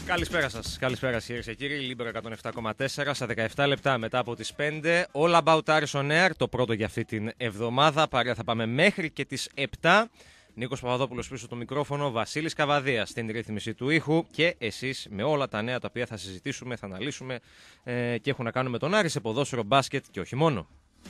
Καλησπέρα σας. Καλησπέρα σας, κυρίες και κύριοι. Λίμπερο 107,4 στα 17 λεπτά μετά από τις 5. All About Aris on Air, το πρώτο για αυτή την εβδομάδα. Παρέα θα πάμε μέχρι και τις 7. Νίκος Παπαδόπουλος πίσω το μικρόφωνο, Βασίλης Καβαδίας στην ρύθμιση του ήχου και εσείς με όλα τα νέα τα οποία θα συζητήσουμε, θα αναλύσουμε και έχουν να κάνουν με τον Άρη σε ποδόσφαιρο, μπάσκετ και όχι μόνο.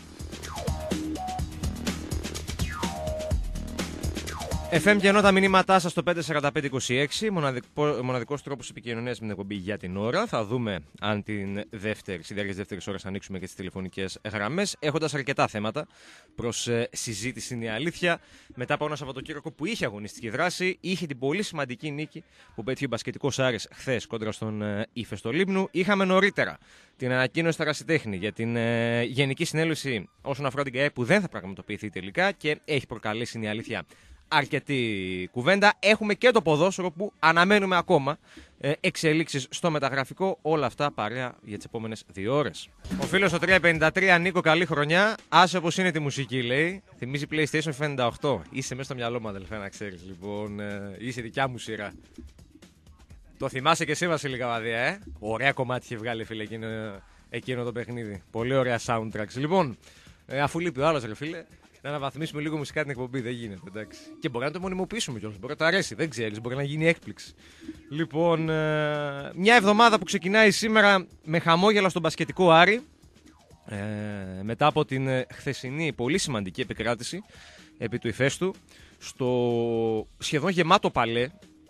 FM και ενώ τα μηνύματά σας στο 54526, μοναδικός τρόπος επικοινωνίας με την εκπομπή για την ώρα. Θα δούμε αν στη διάρκεια της δεύτερης ώρας ανοίξουμε και τις τηλεφωνικές γραμμές, έχοντας αρκετά θέματα προς συζήτηση, είναι η αλήθεια. Μετά από ένα Σαββατοκύριακο που είχε αγωνιστική δράση, είχε την πολύ σημαντική νίκη που πέτυχε ο μπασκετικός Άρης χθες κόντρα στον Ήφαιστο Λίμνου. Είχαμε νωρίτερα την ανακοίνωση στα Ρασιτέχνη για την Γενική Συνέλευση όσον αφορά την ΚΑΕ που δεν θα πραγματοποιηθεί τελικά και έχει προκαλέσει, είναι η αλήθεια, αρκετή κουβέντα. Έχουμε και το ποδόσφαιρο που αναμένουμε ακόμα εξελίξεις στο μεταγραφικό. Όλα αυτά παρέα για τις επόμενες 2 ώρες. Ο φίλος ο 353, Νίκο, καλή χρονιά. Άσε όπως είναι τη μουσική, λέει. Θυμίζει PlayStation 58. Είσαι μέσα στο μυαλό μου, αδελφέ, να ξέρεις. Λοιπόν, είσαι δικιά μου σειρά. Το θυμάσαι και εσύ, Βασίλη Καβαδία, Ωραία κομμάτι είχε βγάλει, φίλε, εκείνο το παιχνίδι. Πολύ ωραία soundtracks. Λοιπόν, αφού λείπει ο άλλος, ρε φίλε, να αναβαθμίσουμε λίγο μουσικά την εκπομπή. Δεν γίνεται, εντάξει. Και μπορεί να το μονιμοποιήσουμε κιόλας. Μπορεί να το αρέσει, δεν ξέρεις. Μπορεί να γίνει έκπληξη. Λοιπόν, μια εβδομάδα που ξεκινάει σήμερα με χαμόγελα στον μπασκετικό Άρη. Μετά από την χθεσινή πολύ σημαντική επικράτηση επί του Ηφαίστου. Στο σχεδόν γεμάτο παλέ.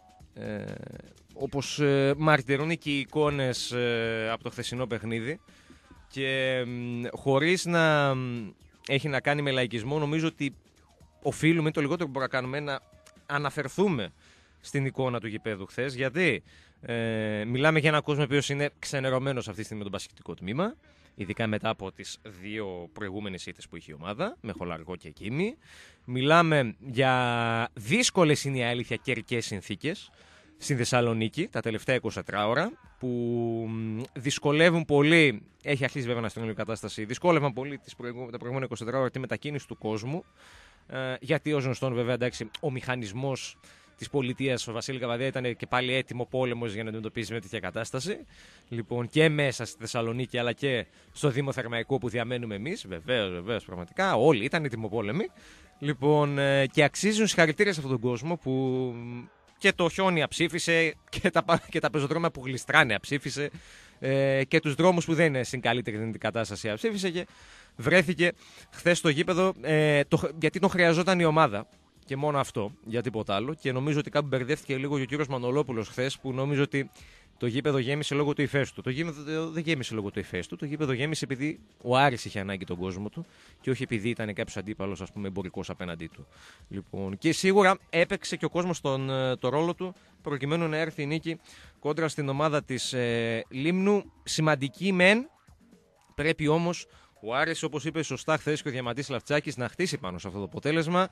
Όπως μαρτυρούν και οι εικόνες από το χθεσινό παιχνίδι. Και χωρίς να έχει να κάνει με λαϊκισμό, νομίζω ότι οφείλουμε, το λιγότερο που μπορούμε να κάνουμε, να αναφερθούμε στην εικόνα του γηπέδου χθες. Γιατί μιλάμε για έναν κόσμο ο οποίος είναι ξενερωμένος αυτή τη στιγμή με τον μπασκετικό τμήμα, ειδικά μετά από τις 2 προηγούμενες ήττες που είχε η ομάδα, με Χολαργό και Κίμη. Μιλάμε για δύσκολες, είναι η αλήθεια, καιρικές συνθήκες στην Θεσσαλονίκη τα τελευταία 24 ώρα, που δυσκολεύουν πολύ. Έχει αρχίσει βέβαια να στρώνει η κατάσταση. Δυσκόλευαν πολύ τα προηγούμενα 24 ώρα τη μετακίνηση του κόσμου. Γιατί ως γνωστόν, βέβαια, εντάξει, ο μηχανισμός της πολιτείας, ο Βασίλη Καβαδία, ήταν και πάλι έτοιμο πόλεμος για να αντιμετωπίσει μια τέτοια κατάσταση. Λοιπόν, και μέσα στη Θεσσαλονίκη, αλλά και στο Δήμο Θερμαϊκό που διαμένουμε εμείς. Βεβαίως, πραγματικά. Όλοι ήταν έτοιμοπόλεμοι. Λοιπόν, και αξίζουν συγχαρητήρια σε αυτόν τον κόσμο που και το χιόνι αψήφισε και τα πεζοδρόμια που γλιστράνε αψήφισε και τους δρόμους που δεν είναι στην καλύτερη δυνατή κατάσταση αψήφισε και βρέθηκε χθες στο γήπεδο γιατί τον χρειαζόταν η ομάδα και μόνο αυτό, για τίποτα άλλο. Και νομίζω ότι κάπου μπερδεύτηκε λίγο και ο κύριος Μανολόπουλος χθες, που νόμιζε ότι το γήπεδο γέμισε λόγω του Ηφαίστου. Το γήπεδο δεν γέμισε λόγω του Ηφαίστου. Το γήπεδο γέμισε επειδή ο Άρης είχε ανάγκη τον κόσμο του και όχι επειδή ήταν κάποιος αντίπαλος, ας πούμε, εμπορικός απέναντί του. Λοιπόν, και σίγουρα έπαιξε και ο κόσμος το ρόλο του προκειμένου να έρθει η νίκη κόντρα στην ομάδα της Λίμνου. Σημαντική μεν, πρέπει όμως ο Άρης, όπως είπε σωστά χθες και ο Διαμαντής Λαφτσάκης, να χτίσει πάνω σε αυτό το αποτέλεσμα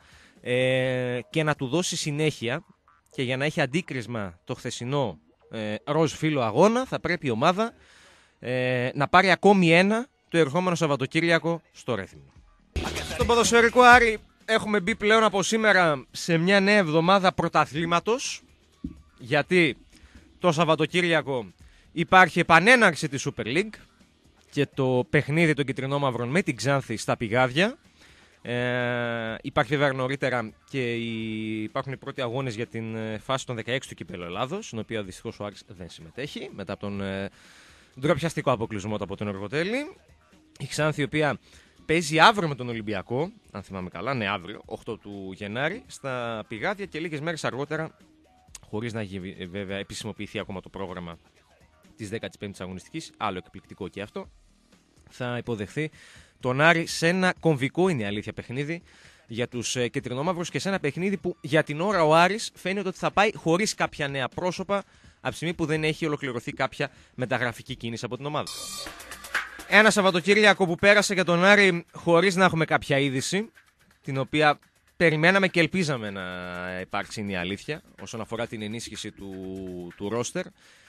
και να του δώσει συνέχεια. Και για να έχει αντίκρισμα το χθεσινό ροζ φύλλο αγώνα, θα πρέπει η ομάδα να πάρει ακόμη ένα το ερχόμενο Σαββατοκύριακο στο Ρέθυμνο. Στον ποδοσφαιρικό Άρη έχουμε μπει πλέον από σήμερα σε μια νέα εβδομάδα πρωταθλήματος, γιατί το Σαββατοκύριακο υπάρχει επανέναρξη της Super League και το παιχνίδι των κυτρινόμαυρων με την Ξάνθη στα Πηγάδια. Υπάρχει βέβαια νωρίτερα και υπάρχουν οι πρώτοι αγώνες για την φάση των 16 του Κυπέλλου Ελλάδος, στην οποία δυστυχώς ο Άρης δεν συμμετέχει μετά από τον ντροπιαστικό αποκλεισμό από τον Εργοτέλη. Η Ξάνθη, η οποία παίζει αύριο με τον Ολυμπιακό, αν θυμάμαι καλά, ναι, αύριο, 8 του Γενάρη, στα Πηγάδια, και λίγες μέρες αργότερα, χωρίς να έχει βέβαια επισημοποιηθεί ακόμα το πρόγραμμα της 15ης αγωνιστικής, άλλο εκπληκτικό και αυτό, θα υποδεχθεί τον Άρη σε ένα κομβικό, είναι η αλήθεια, παιχνίδι για τους κεντρινόμαυρους και σε ένα παιχνίδι που για την ώρα ο Άρης φαίνεται ότι θα πάει χωρίς κάποια νέα πρόσωπα από τη στιγμή που δεν έχει ολοκληρωθεί κάποια μεταγραφική κίνηση από την ομάδα. Ένα Σαββατοκύριακο που πέρασε για τον Άρη χωρίς να έχουμε κάποια είδηση, την οποία περιμέναμε και ελπίζαμε να υπάρξει, είναι η αλήθεια, όσον αφορά την ενίσχυση του ρόστερ.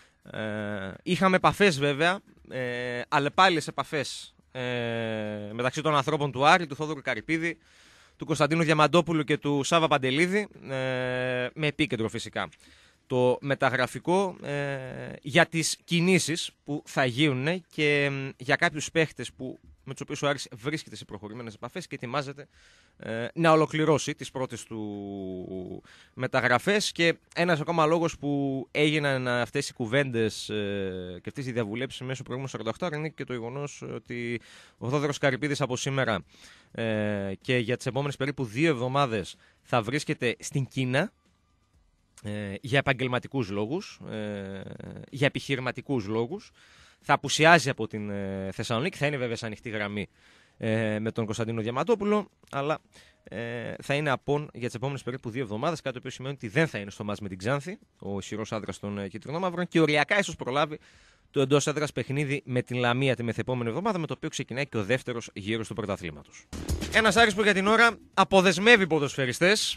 Είχαμε επαφές βέβαια, αλλεπάλληλες επαφές μεταξύ των ανθρώπων του Άρη, του Θόδωρου Καρυπίδη, του Κωνσταντίνου Διαμαντόπουλου και του Σάβα Παντελίδη, με επίκεντρο φυσικά το μεταγραφικό για τις κινήσεις που θα γίνουν και για κάποιους παίχτες με τους οποίους ο Άρης βρίσκεται σε προχωρημένες επαφές και ετοιμάζεται να ολοκληρώσει τις πρώτες του μεταγραφές. Και ένας ακόμα λόγος που έγιναν αυτές οι κουβέντες και αυτές οι διαβουλεύσεις μέσω προηγούμενων 48 είναι και το γεγονός ότι ο Θόδωρος Καρυπίδης από σήμερα και για τις επόμενες περίπου 2 εβδομάδες θα βρίσκεται στην Κίνα για επαγγελματικούς λόγους, για επιχειρηματικούς λόγους. Θα απουσιάζει από την Θεσσαλονίκη, θα είναι βέβαια σε ανοιχτή γραμμή με τον Κωνσταντίνο Διαμαντόπουλο, αλλά θα είναι απόν για τις επόμενες περίπου 2 εβδομάδες, κάτι το οποίο σημαίνει ότι δεν θα είναι στο μάτς με την Ξάνθη, ο ισχυρός άντρας των Κιτρινόμαυρων, και οριακά ίσως προλάβει το εντός έδρας παιχνίδι με την Λαμία τη μεθεπόμενη εβδομάδα, με το οποίο ξεκινάει και ο δεύτερος γύρος του πρωταθλήματος. Ένας Άρης που για την ώρα αποδεσμεύει ποδοσφαιριστές,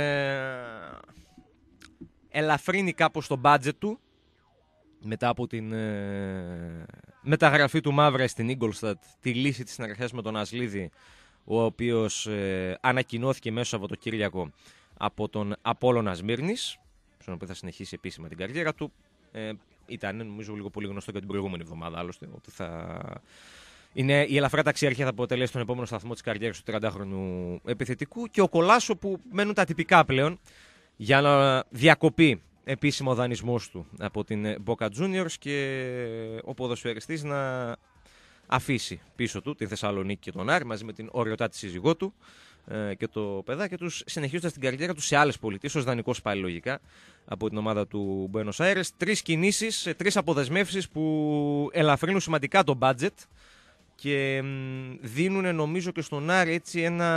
ελαφρύνει κάπως το μπάτζετ του μετά από την μεταγραφή του Μαύρα στην Ίγκολστατ, τη λύση της συνεργασίας με τον Ασλίδη, ο οποίος ανακοινώθηκε μέσω Σαββατοκύριακο από τον Απόλλωνα Σμύρνης, στον οποίο θα συνεχίσει επίσημα την καριέρα του. Ήταν νομίζω λίγο πολύ γνωστό και την προηγούμενη εβδομάδα άλλωστε, ότι είναι η ελαφρά ταξιαρχία θα αποτελέσει τον επόμενο σταθμό της καριέρας του 30χρονου επιθετικού, και ο Κολάσο που μένουν τα τυπικά πλέον για να διακοπεί επίσημο δανεισμός του από την Boca Juniors και ο ποδοσφαιριστής να αφήσει πίσω του την Θεσσαλονίκη και τον Άρη μαζί με την οριωτάτη σύζυγό του και το παιδάκι τους, συνεχίζοντας την καριέρα του σε άλλες πολιτείες, ως δανεικός πάλι λογικά από την ομάδα του Buenos Aires. 3 κινήσεις, 3 αποδεσμεύσεις που ελαφρύνουν σημαντικά το budget και δίνουν νομίζω και στον Άρη έτσι ένα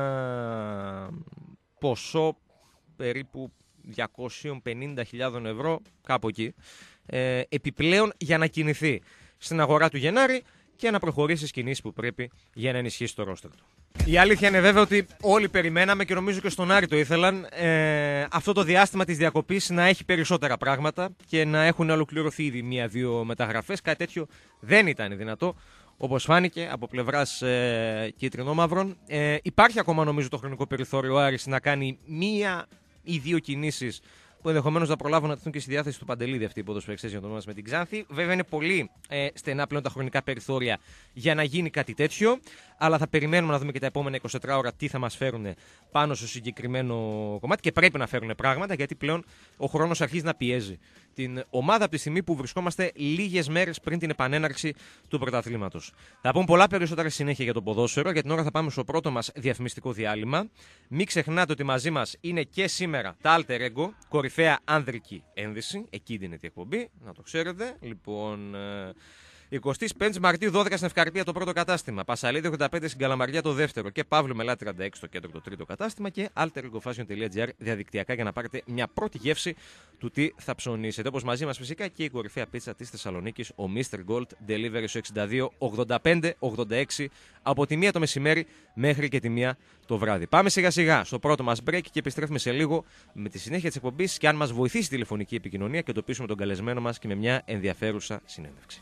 ποσό περίπου 250.000 ευρώ, κάπου εκεί, επιπλέον για να κινηθεί στην αγορά του Γενάρη και να προχωρήσει στις κινήσεις που πρέπει για να ενισχύσει το ρόστερ του. Η αλήθεια είναι βέβαια ότι όλοι περιμέναμε, και νομίζω και στον Άρη το ήθελαν, αυτό το διάστημα της διακοπής να έχει περισσότερα πράγματα και να έχουν ολοκληρωθεί ήδη 1-2 μεταγραφές. Κάτι τέτοιο δεν ήταν δυνατό, όπως φάνηκε από πλευράς κίτρινο-μαύρων. Υπάρχει ακόμα νομίζω το χρονικό περιθώριο ο Άρης να κάνει 1 ή 2 κινήσεις που ενδεχομένως θα προλάβουν να τεθούν και στη διάθεση του Παντελίδη αυτοί οι ποδοσφαιριστές για τον μας με την Ξάνθη. Βέβαια είναι πολύ στενά πλέον τα χρονικά περιθώρια για να γίνει κάτι τέτοιο, αλλά θα περιμένουμε να δούμε και τα επόμενα 24 ώρα τι θα μας φέρουν πάνω στο συγκεκριμένο κομμάτι, και πρέπει να φέρουν πράγματα, γιατί πλέον ο χρόνος αρχίζει να πιέζει την ομάδα από τη στιγμή που βρισκόμαστε λίγες μέρες πριν την επανέναρξη του πρωταθλήματος. Θα πούμε πολλά περισσότερα συνέχεια για το ποδόσφαιρο. Για την ώρα θα πάμε στο πρώτο μας διαφημιστικό διάλειμμα. Μην ξεχνάτε ότι μαζί μας είναι και σήμερα τα Alter Ego, κορυφαία άνδρικη ένδυση. Εκεί είναι η εκπομπή, να το ξέρετε. Λοιπόν, 25 Μαρτίου 12 στην Ευκαρπία το πρώτο κατάστημα. Πασαλίδη 85 στην Καλαμαριά το δεύτερο. Και Παύλου Μελά 36 στο κέντρο το τρίτο κατάστημα. Και alteregofashion.gr διαδικτυακά για να πάρετε μια πρώτη γεύση του τι θα ψωνίσετε. Όπως μαζί μας φυσικά και η κορυφαία πίτσα της Θεσσαλονίκης, ο Mr. Gold Delivery στο 62 85 86 από τη 1 το μεσημέρι μέχρι και τη 1 το βράδυ. Πάμε σιγά σιγά στο πρώτο μας break και επιστρέφουμε σε λίγο με τη συνέχεια της εκπομπής και αν μας βοηθήσει η τηλεφωνική επικοινωνία και εντοπίσουμε τον καλεσμένο μας και με μια ενδιαφέρουσα συνέντευξη.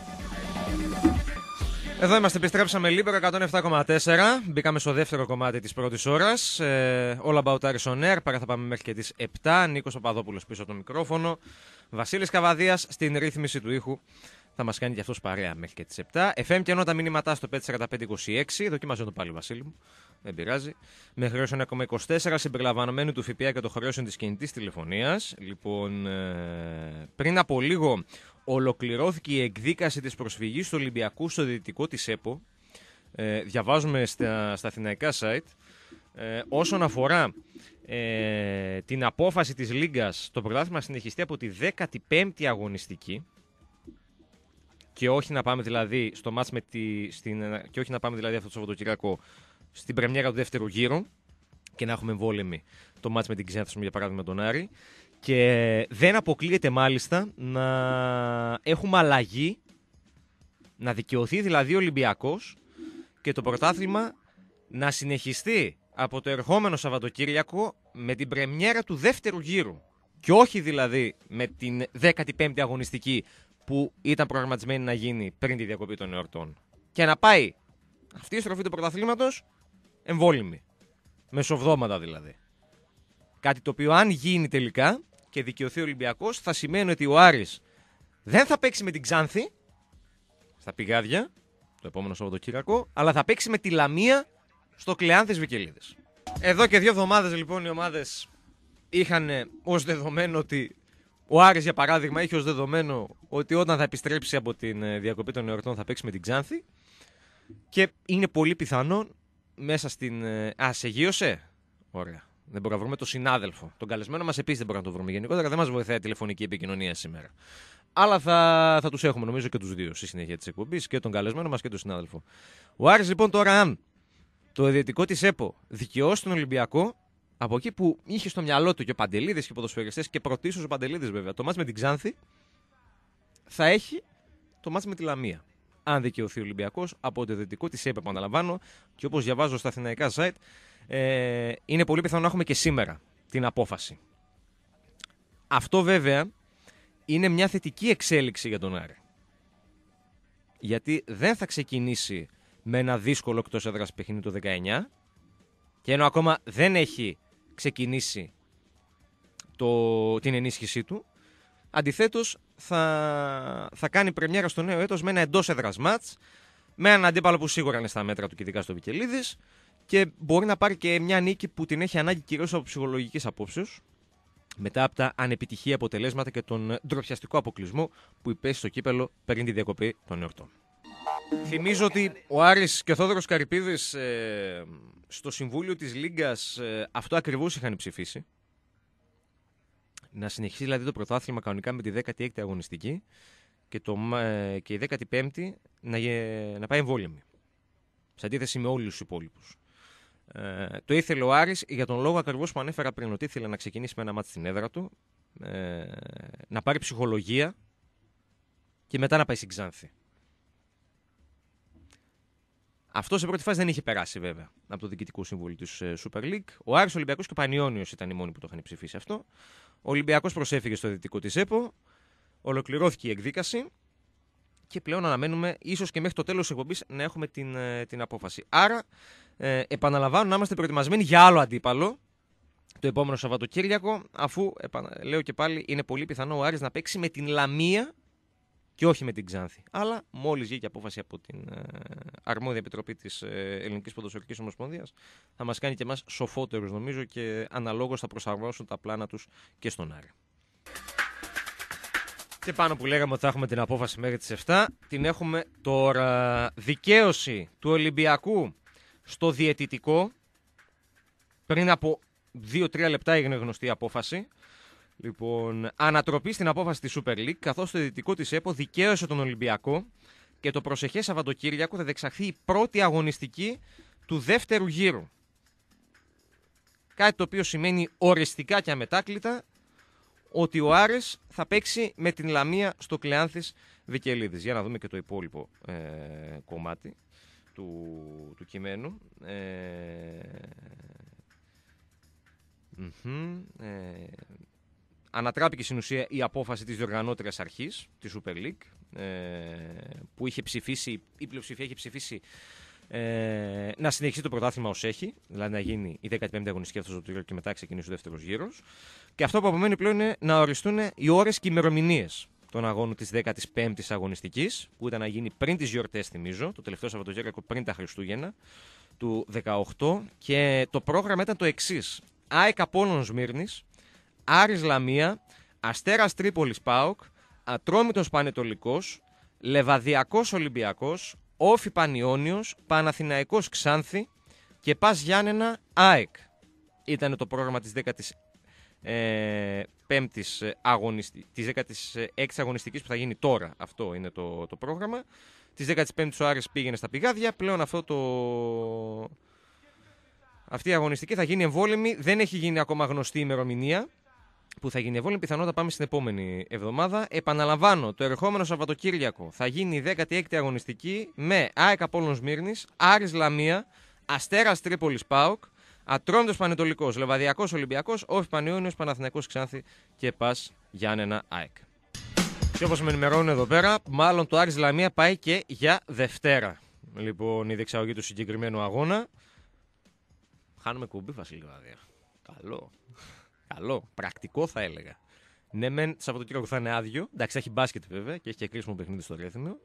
Εδώ είμαστε, επιστρέψαμε Λίμπερο 107,4. Μπήκαμε στο δεύτερο κομμάτι της πρώτης ώρας. All About Aris on Air. Παρά θα πάμε μέχρι και τις 7. Νίκος Παπαδόπουλος πίσω από το μικρόφωνο. Βασίλης Καβαδίας στην ρύθμιση του ήχου. Θα μας κάνει και αυτός παρέα μέχρι και τις 7. FM και ενώ τα μηνύματά στο 54526. Δοκίμαζε το πάλι, Βασίλη μου. Δεν πειράζει. Με χρέωσεων 1,24 συμπεριλαμβανομένου του ΦΠΑ και των χρεώσεων της κινητής τηλεφωνίας. Λοιπόν, πριν από λίγο ολοκληρώθηκε η εκδίκαση της προσφυγής του Ολυμπιακού στο δυτικό της ΕΠΟ. Διαβάζουμε στα αθηναϊκά site. Όσον αφορά την απόφαση της Λίγκας, το πρωτάθλημα να συνεχιστεί από τη 15η αγωνιστική και όχι να πάμε δηλαδή στο μάτς και όχι να πάμε δηλαδή αυτό το Σαββατοκύριακο στην πρεμιέρα του δεύτερου γύρου και να έχουμε εμβόλεμη το μάτς με την Ξάνθη, για παράδειγμα τον Άρη. Και δεν αποκλείεται μάλιστα να έχουμε αλλαγή, να δικαιωθεί δηλαδή ο Ολυμπιακός και το πρωτάθλημα να συνεχιστεί από το ερχόμενο Σαββατοκύριακο με την πρεμιέρα του δεύτερου γύρου. Και όχι δηλαδή με την 15η αγωνιστική που ήταν προγραμματισμένη να γίνει πριν τη διακοπή των εορτών. Και να πάει αυτή η στροφή του πρωταθλήματος εμβόλυμη. Μεσοβδόματα δηλαδή. Κάτι το οποίο αν γίνει τελικά και δικαιωθεί ο Ολυμπιακός, θα σημαίνει ότι ο Άρης δεν θα παίξει με την Ξάνθη στα πηγάδια το επόμενο Σαββατοκύριακο, αλλά θα παίξει με τη Λαμία στο Κλεάνθης Βικελίδης. Εδώ και 2 εβδομάδες λοιπόν οι ομάδες είχαν ως δεδομένο ότι ο Άρης, για παράδειγμα, είχε ως δεδομένο ότι όταν θα επιστρέψει από την διακοπή των εορτών θα παίξει με την Ξάνθη και είναι πολύ πιθανό μέσα στην... σε γύρωσε. Ωραία. Δεν μπορούμε να βρούμε τον συνάδελφο. Τον καλεσμένο μας επίσης δεν μπορούμε να το βρούμε. Γενικότερα δεν μας βοηθάει η τηλεφωνική επικοινωνία σήμερα. Αλλά θα τους έχουμε νομίζω και τους δύο στη συνέχεια της εκπομπής, και τον καλεσμένο μας και τον συνάδελφο. Ο Άρης λοιπόν τώρα, αν το ιδιωτικό της ΕΠΟ δικαιώσει τον Ολυμπιακό, από εκεί που είχε στο μυαλό του και ο Παντελίδης και οι ποδοσφαιριστές, και πρωτίστως ο Παντελίδης βέβαια, το μάτς με την Ξάνθη, θα έχει το μάτς με τη Λαμία. Αν δικαιωθεί ο Ολυμπιακός από το ιδιωτικό της ΕΠΟ, επαναλαμβάνω, και όπως διαβάζω στα αθηναϊκά site, είναι πολύ πιθανό να έχουμε και σήμερα την απόφαση. Αυτό βέβαια είναι μια θετική εξέλιξη για τον Άρη. Γιατί δεν θα ξεκινήσει με ένα δύσκολο εκτός έδρας παιχνίδι το 19, και ενώ ακόμα δεν έχει ξεκινήσει την ενίσχυσή του, αντιθέτως θα κάνει πρεμιέρα στο νέο έτος με ένα εντός έδρας μάτς, με έναν αντίπαλο που σίγουρα είναι στα μέτρα του και ειδικά στο Βικελίδης, και μπορεί να πάρει και μια νίκη που την έχει ανάγκη κυρίως από ψυχολογικής απόψεως, μετά από τα ανεπιτυχή αποτελέσματα και τον ντροπιαστικό αποκλεισμό που υπέστη στο κύπελο πριν τη διακοπή των εορτών. Θυμίζω ότι ο Άρης και ο Θόδωρος Καρυπίδης στο Συμβούλιο της Λίγκας αυτό ακριβώς είχαν ψηφίσει. Να συνεχίσει δηλαδή το πρωτάθλημα κανονικά με τη 16η αγωνιστική και η 15η να πάει εμβόλυμη. Σε αντίθεση με όλους τους υπόλοιπους. Το ήθελε ο Άρης για τον λόγο ακριβώς που ανέφερα πριν, ότι ήθελε να ξεκινήσει με ένα μάτι στην έδρα του, να πάρει ψυχολογία και μετά να πάει στην Ξάνθη. Αυτό σε πρώτη φάση δεν είχε περάσει βέβαια από το Διοικητικό Συμβούλιο της Super League. Ο Άρης, ο Ολυμπιακός και ο Πανιώνιος ήταν οι μόνοι που το είχαν ψηφίσει αυτό. Ο Ολυμπιακός προσέφυγε στο Διοικητικό της ΕΠΟ, ολοκληρώθηκε η εκδίκαση και πλέον αναμένουμε ίσως και μέχρι το τέλος της εκπομπής να έχουμε την απόφαση. Άρα, επαναλαμβάνω, να είμαστε προετοιμασμένοι για άλλο αντίπαλο το επόμενο Σαββατοκύριακο, αφού, λέω και πάλι, είναι πολύ πιθανό ο Άρης να παίξει με την Λαμία και όχι με την Ξάνθη. Αλλά μόλις βγήκε απόφαση από την αρμόδια επιτροπή της Ελληνικής Ποδοσφαιρικής Ομοσπονδίας, θα μας κάνει και εμάς σοφότερους νομίζω, και αναλόγως θα προσαρμόσουν τα πλάνα τους και στον Άρη. Και πάνω που λέγαμε ότι θα έχουμε την απόφαση μέχρι τις 7, την έχουμε τώρα. Δικαίωση του Ολυμπιακού στο διαιτητικό. Πριν από 2-3 λεπτά έγινε γνωστή η απόφαση. Λοιπόν, ανατροπή στην απόφαση της Super League, καθώς το διαιτητικό της ΕΠΟ δικαίωσε τον Ολυμπιακό και το προσεχές Σαββατοκύριακο θα διεξαχθεί η πρώτη αγωνιστική του δεύτερου γύρου. Κάτι το οποίο σημαίνει οριστικά και αμετάκλητα ότι ο Άρης θα παίξει με την Λαμία στο Κλεάνθης Βικελίδης. Για να δούμε και το υπόλοιπο κομμάτι του κειμένου. Ανατράπηκε στην ουσία η απόφαση της διοργανώτριας αρχής, της Super League, που είχε ψηφίσει, η πλειοψηφία είχε ψηφίσει να συνεχίσει το πρωτάθλημα ως έχει, δηλαδή να γίνει η 15η αγωνιστική αυτό το τρίτο και μετά ξεκινήσει ο δεύτερος γύρος. Και αυτό που απομένει πλέον είναι να οριστούν οι ώρες και οι ημερομηνίες των αγώνων της 15ης αγωνιστικής, που ήταν να γίνει πριν τις γιορτές, θυμίζω, το τελευταίο Σαββατοκύριακο πριν τα Χριστούγεννα του 18. Και το πρόγραμμα ήταν το εξής: ΑΕΚ Απόλλων Σμύρνης, Άρης Λαμία, Αστέρας Τρίπολης ΠΑΟΚ, Ατρόμητος Πανετολικός, Λεβαδιακός Ολυμπιακός, Όφι Πανιώνιος, Παναθηναϊκός Ξάνθη και Πας Γιάννενα ΑΕΚ. Ήταν το πρόγραμμα της 16ης αγωνιστικής που θα γίνει τώρα. Αυτό είναι το πρόγραμμα. Της 15ης ο Άρης πήγαινε στα πηγάδια. Πλέον αυτή η αγωνιστική θα γίνει εμβόλυμη. Δεν έχει γίνει ακόμα γνωστή η ημερομηνία που θα γίνει εμβόλυμη. Πιθανότατα πάμε στην επόμενη εβδομάδα. Επαναλαμβάνω, το ερχόμενο Σαββατοκύριακο θα γίνει η 16η αγωνιστική με ΑΕΚ Απόλλων Σμύρνης, Άρης Λαμία, Αστέρας Τρίπολης ΠΑΟΚ, Ατρόμητος Πανετολικός, Λεβαδιακός Ολυμπιακός, Όφι Πανιώνιος, Παναθηναϊκός Ξάνθη και Πας Γιάννενα ΑΕΚ. Και όπως με ενημερώνουν εδώ πέρα, μάλλον το Άρης Λαμία πάει και για Δευτέρα. Λοιπόν, η διεξαγωγή του συγκεκριμένου αγώνα. Χάνουμε κουμπί, Βασίλη Βαδία. Καλό. Πρακτικό θα έλεγα. Ναι, μεν Σαββατοκύριακο θα είναι άδειο. Εντάξει, θα έχει μπάσκετ βέβαια και έχει και κρίσιμο παιχνίδι στο Ρέθυμνο.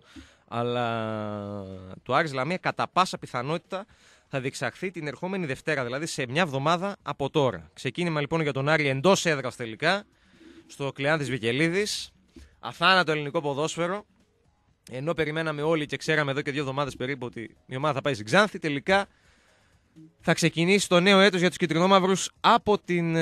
Αλλά το Άρης Λαμία κατά πάσα πιθανότητα θα διεξαχθεί την ερχόμενη Δευτέρα, δηλαδή σε μια εβδομάδα από τώρα. Ξεκίνημα λοιπόν για τον Άρη εντός έδρας τελικά, στο Κλεάνθης Βικελίδης. Αθάνατο ελληνικό ποδόσφαιρο. Ενώ περιμέναμε όλοι και ξέραμε εδώ και 2 εβδομάδες περίπου ότι η ομάδα θα πάει στην Ξάνθη, τελικά θα ξεκινήσει το νέο έτος για τους κυτρινόμαυρους από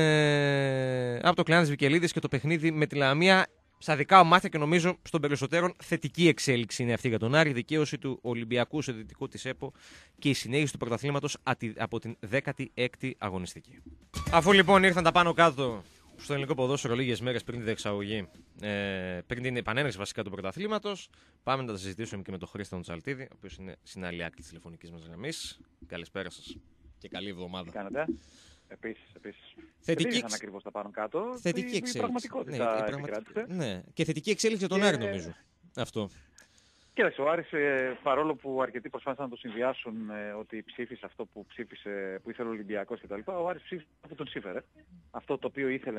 το Κλεάνθης Βικελίδης και το παιχνίδι με τη Λαμία. Στα δικά μου μάτια και νομίζω στον περισσότερον θετική εξέλιξη είναι αυτή για τον Άρη. Η δικαίωση του Ολυμπιακού σε δυτικό της ΕΠΟ και η συνέχιση του πρωταθλήματος από την 16η αγωνιστική. Αφού λοιπόν ήρθαν τα πάνω κάτω στο ελληνικό ποδόσφαιρο λίγες μέρες πριν την διεξαγωγή, πριν την επανέναρξη βασικά του πρωταθλήματος, πάμε να τα συζητήσουμε και με τον Χρήστο Τσαλτίδη, ο οποίος είναι στην άλλη άκρη της τηλεφωνικής μας γραμμής. Καλησπέρα σας και καλή εβδομάδα. Τι κάνετε? Επίσης. Θετική... Δεν ήρθαν ακριβώς τα πάνω κάτω. Θετική εξέλιξη. Η πραγματικότητα επικράτησε. Ναι, και θετική εξέλιξη για τον Άρη νομίζω. Αυτό. Κοίταξε, ο Άρης, παρόλο που αρκετοί προσπάθησαν να το συνδυάσουν ότι ψήφισε αυτό που ψήφισε, που ήθελε ο Ολυμπιακός κτλ., ο Άρης ψήφισε αυτό που τον σύμφερε. Αυτό το οποίο ήθελε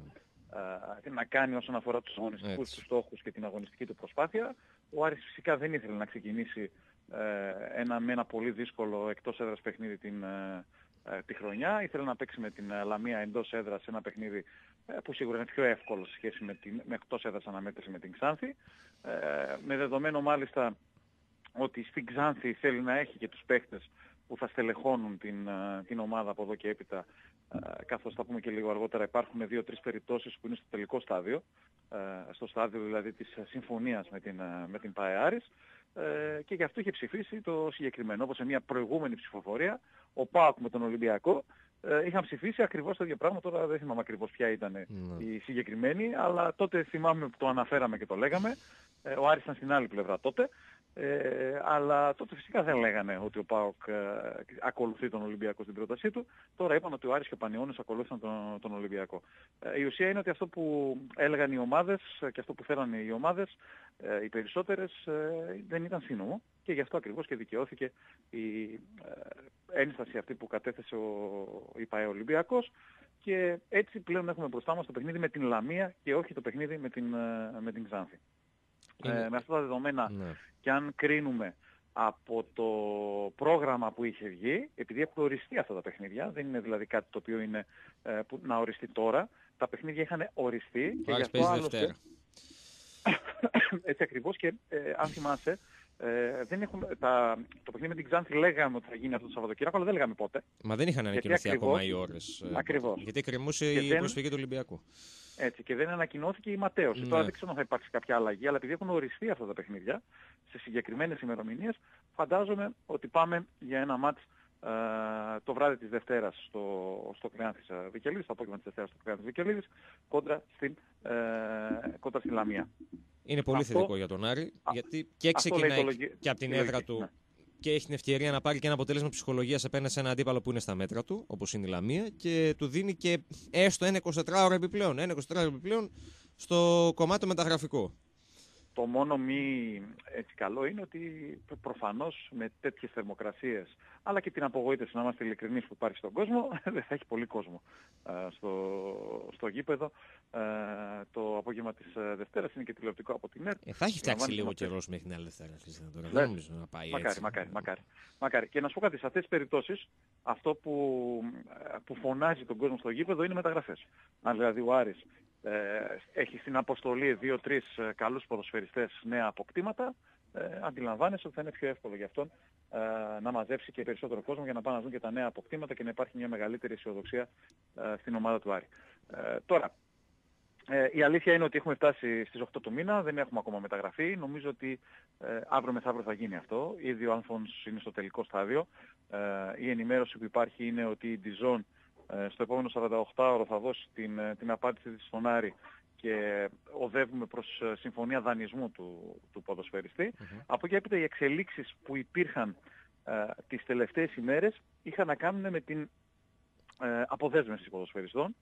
να κάνει όσον αφορά τους αγωνιστικούς του στόχους και την αγωνιστική του προσπάθεια. Ο Άρης φυσικά δεν ήθελε να ξεκινήσει με ένα πολύ δύσκολο εκτός έδρας παιχνίδι τη χρονιά. Ήθελε να παίξει με την Λαμία εντός έδρας ένα παιχνίδι που σίγουρα είναι πιο εύκολο σε σχέση με εκτός έδρας αναμέτρηση με την Ξάνθη. Με δεδομένο μάλιστα ότι στην Ξάνθη θέλει να έχει και τους παίχτες που θα στελεχώνουν την ομάδα από εδώ και έπειτα, καθώς θα πούμε και λίγο αργότερα υπάρχουν 2-3 περιπτώσεις που είναι στο τελικό στάδιο, στο στάδιο δηλαδή της συμφωνίας με την ΠΑΕ Άρης, και γι' αυτό είχε ψηφίσει το συγκεκριμένο. Όπως σε μια προηγούμενη ψηφοφορία, ο ΠΑΟΚ με τον Ολυμπιακό είχαν ψηφίσει ακριβώς το ίδιο πράγμα. Τώρα δεν θυμάμαι ακριβώς ποια ήταν η συγκεκριμένη, αλλά τότε θυμάμαι που το αναφέραμε και το λέγαμε. Ο Άρης ήταν στην άλλη πλευρά τότε. Αλλά τότε φυσικά δεν λέγανε ότι ο ΠΑΟΚ ακολουθεί τον Ολυμπιακό στην πρότασή του. Τώρα είπαν ότι ο Άρης και ο Πανιώνιος ακολούθησαν τον Ολυμπιακό. Η ουσία είναι ότι αυτό που έλεγαν οι ομάδες και αυτό που θέλανε οι ομάδες, οι περισσότερες, δεν ήταν σύνομο, και γι' αυτό ακριβώς και δικαιώθηκε η ένσταση αυτή που κατέθεσε η ΠΑΕ Ολυμπιακός, και έτσι πλέον έχουμε μπροστά μας το παιχνίδι με την Λαμία και όχι το παιχνίδι με την Ξάνθη. Με αυτά τα δεδομένα, και αν κρίνουμε από το πρόγραμμα που είχε βγει, επειδή έχουν οριστεί αυτά τα παιχνίδια, δεν είναι δηλαδή κάτι το οποίο είναι να οριστεί τώρα, τα παιχνίδια είχαν οριστεί και γι' αυτό άλλωστε έτσι ακριβώς, και αν θυμάσαι, το παιχνίδι με την Ξάνθη λέγαμε ότι θα γίνει αυτό το Σαββατοκύριακο, αλλά δεν λέγαμε πότε. Μα δεν είχαν ανακοινωθεί ακόμα οι ώρες. Ακριβώς. Γιατί εκκρεμούσε η προσφυγή του Ολυμπιακού. Έτσι, και δεν ανακοινώθηκε η ματέωση. Τώρα δεν ξέρω αν θα υπάρξει κάποια αλλαγή, αλλά επειδή έχουν οριστεί αυτά τα παιχνίδια σε συγκεκριμένες ημερομηνίες, φαντάζομαι ότι πάμε για ένα μάτς το βράδυ της Δευτέρας στο Κλεάνθης Βικελίδης, το απόγευμα της Δευτέρας στο Κλεάνθης Βικελίδης, κόντρα στη Λαμία. Είναι πολύ θετικό για τον Άρη, γιατί και ξεκινάει και από την έδρα του, και έχει την ευκαιρία να πάρει και ένα αποτέλεσμα ψυχολογίας απέναντι σε ένα αντίπαλο που είναι στα μέτρα του, όπως είναι η Λαμία, και του δίνει και έστω ένα 24ωρο επιπλέον στο κομμάτι μεταγραφικό. Το μόνο μη έτσι καλό είναι ότι προφανώς με τέτοιες θερμοκρασίες, αλλά και την απογοήτευση, να είμαστε ειλικρινείς, που υπάρχει στον κόσμο, δεν θα έχει πολύ κόσμο στο γήπεδο. Το απόγευμα της Δευτέρας είναι και τηλεοπτικό από την ΕΡΤ. Θα έχει φτιάξει λίγο καιρός μέχρι την άλλη Δευτέρα. Δεν νομίζω να πάει έτσι. Μακάρι. Και να σου πω κάτι, σε αυτές τις περιπτώσεις αυτό που φωνάζει τον κόσμο στο γήπεδο είναι μεταγραφές. Αν δηλαδή ο Άρης έχει στην αποστολή 2-3 καλούς ποδοσφαιριστές, νέα αποκτήματα, αντιλαμβάνεσαι ότι θα είναι πιο εύκολο για αυτόν να μαζέψει και περισσότερο κόσμο για να πάνε να δουν και τα νέα αποκτήματα και να υπάρχει μια μεγαλύτερη αισιοδοξία στην ομάδα του Άρη. Τώρα, η αλήθεια είναι ότι έχουμε φτάσει στις 8 του μήνα, δεν έχουμε ακόμα μεταγραφεί. Νομίζω ότι αύριο μεθαύριο θα γίνει αυτό. Ήδη ο Άνθονς είναι στο τελικό στάδιο. Η ενημέρωση που υπάρχει είναι ότι η Dijon στο επόμενο 48ωρο θα δώσει την απάντηση της στον Άρη και οδεύουμε προς συμφωνία δανεισμού του ποδοσφαιριστή. Από εκεί έπειτα οι εξελίξεις που υπήρχαν τις τελευταίες ημέρες είχαν να κάνουν με την αποδέσμευση ποδοσφαιριστών.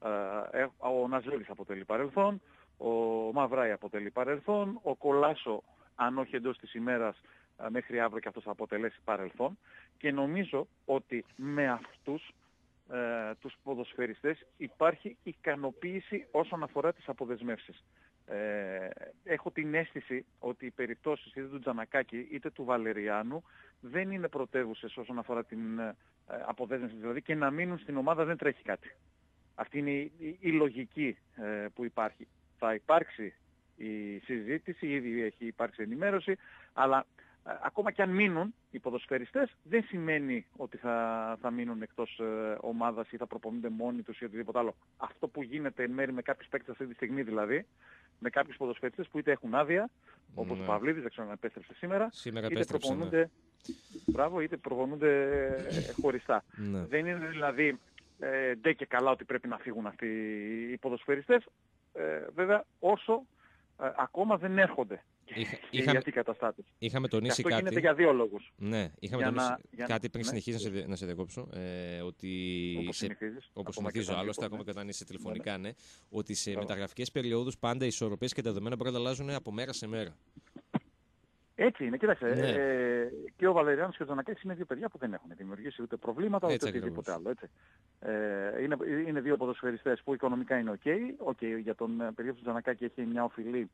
Ο Ναζλίδης αποτελεί παρελθόν, ο Μαυράη αποτελεί παρελθόν, ο Κολάσο, αν όχι εντός της ημέρας, μέχρι αύριο και αυτός θα αποτελέσει παρελθόν, και νομίζω ότι με αυτούς τους ποδοσφαιριστές υπάρχει ικανοποίηση όσον αφορά τις αποδεσμεύσεις. Έχω την αίσθηση ότι οι περιπτώσεις είτε του Τζανακάκη είτε του Βαλεριάνου δεν είναι πρωτεύουσες όσον αφορά την αποδέσμευση, δηλαδή και να μείνουν στην ομάδα δεν τρέχει κάτι. Αυτή είναι η λογική που υπάρχει. Θα υπάρξει η συζήτηση, ήδη έχει υπάρξει ενημέρωση, αλλά ακόμα και αν μείνουν οι ποδοσφαιριστές δεν σημαίνει ότι θα μείνουν εκτός ομάδας ή θα προπονούνται μόνοι τους ή οτιδήποτε άλλο. Αυτό που γίνεται εν μέρει με κάποιους παίκτες αυτή τη στιγμή δηλαδή, με κάποιους ποδοσφαιριστές που είτε έχουν άδεια, όπως ο Παυλίδης, δεν ξέρω αν επέστρεψε σήμερα είτε προπονούνται, είτε προπονούνται χωριστά. Δεν είναι δηλαδή ντε και καλά ότι πρέπει να φύγουν αυτοί οι ποδοσφαιριστές, βέβαια όσο ακόμα δεν έρχονται. Γιατί καταστάτες. Είχαμε τονίσει αυτό κάτι. Γίνεται για δύο λόγους. Ναι, είχαμε τονίσει κάτι πριν συνεχίσει να σε διακόψω. Ότι όπως συνηθίζω άλλωστε, ακόμα και όταν είσαι τηλεφωνικά, ναι, ότι σε μεταγραφικές περιόδους πάντα οι ισορροπίες και τα δεδομένα μπορεί να αλλάζουν από μέρα σε μέρα. Έτσι είναι, κοίταξε. Ναι. Και ο Βαλεριάνος και ο Τζανακάκης είναι δύο παιδιά που δεν έχουν δημιουργήσει ούτε προβλήματα ούτε οτιδήποτε άλλο. Έτσι. Είναι δύο ποδοσφαιριστές που οικονομικά είναι οκ. Για τον περίοδο του Τζανακάκη έχει μια οφειλή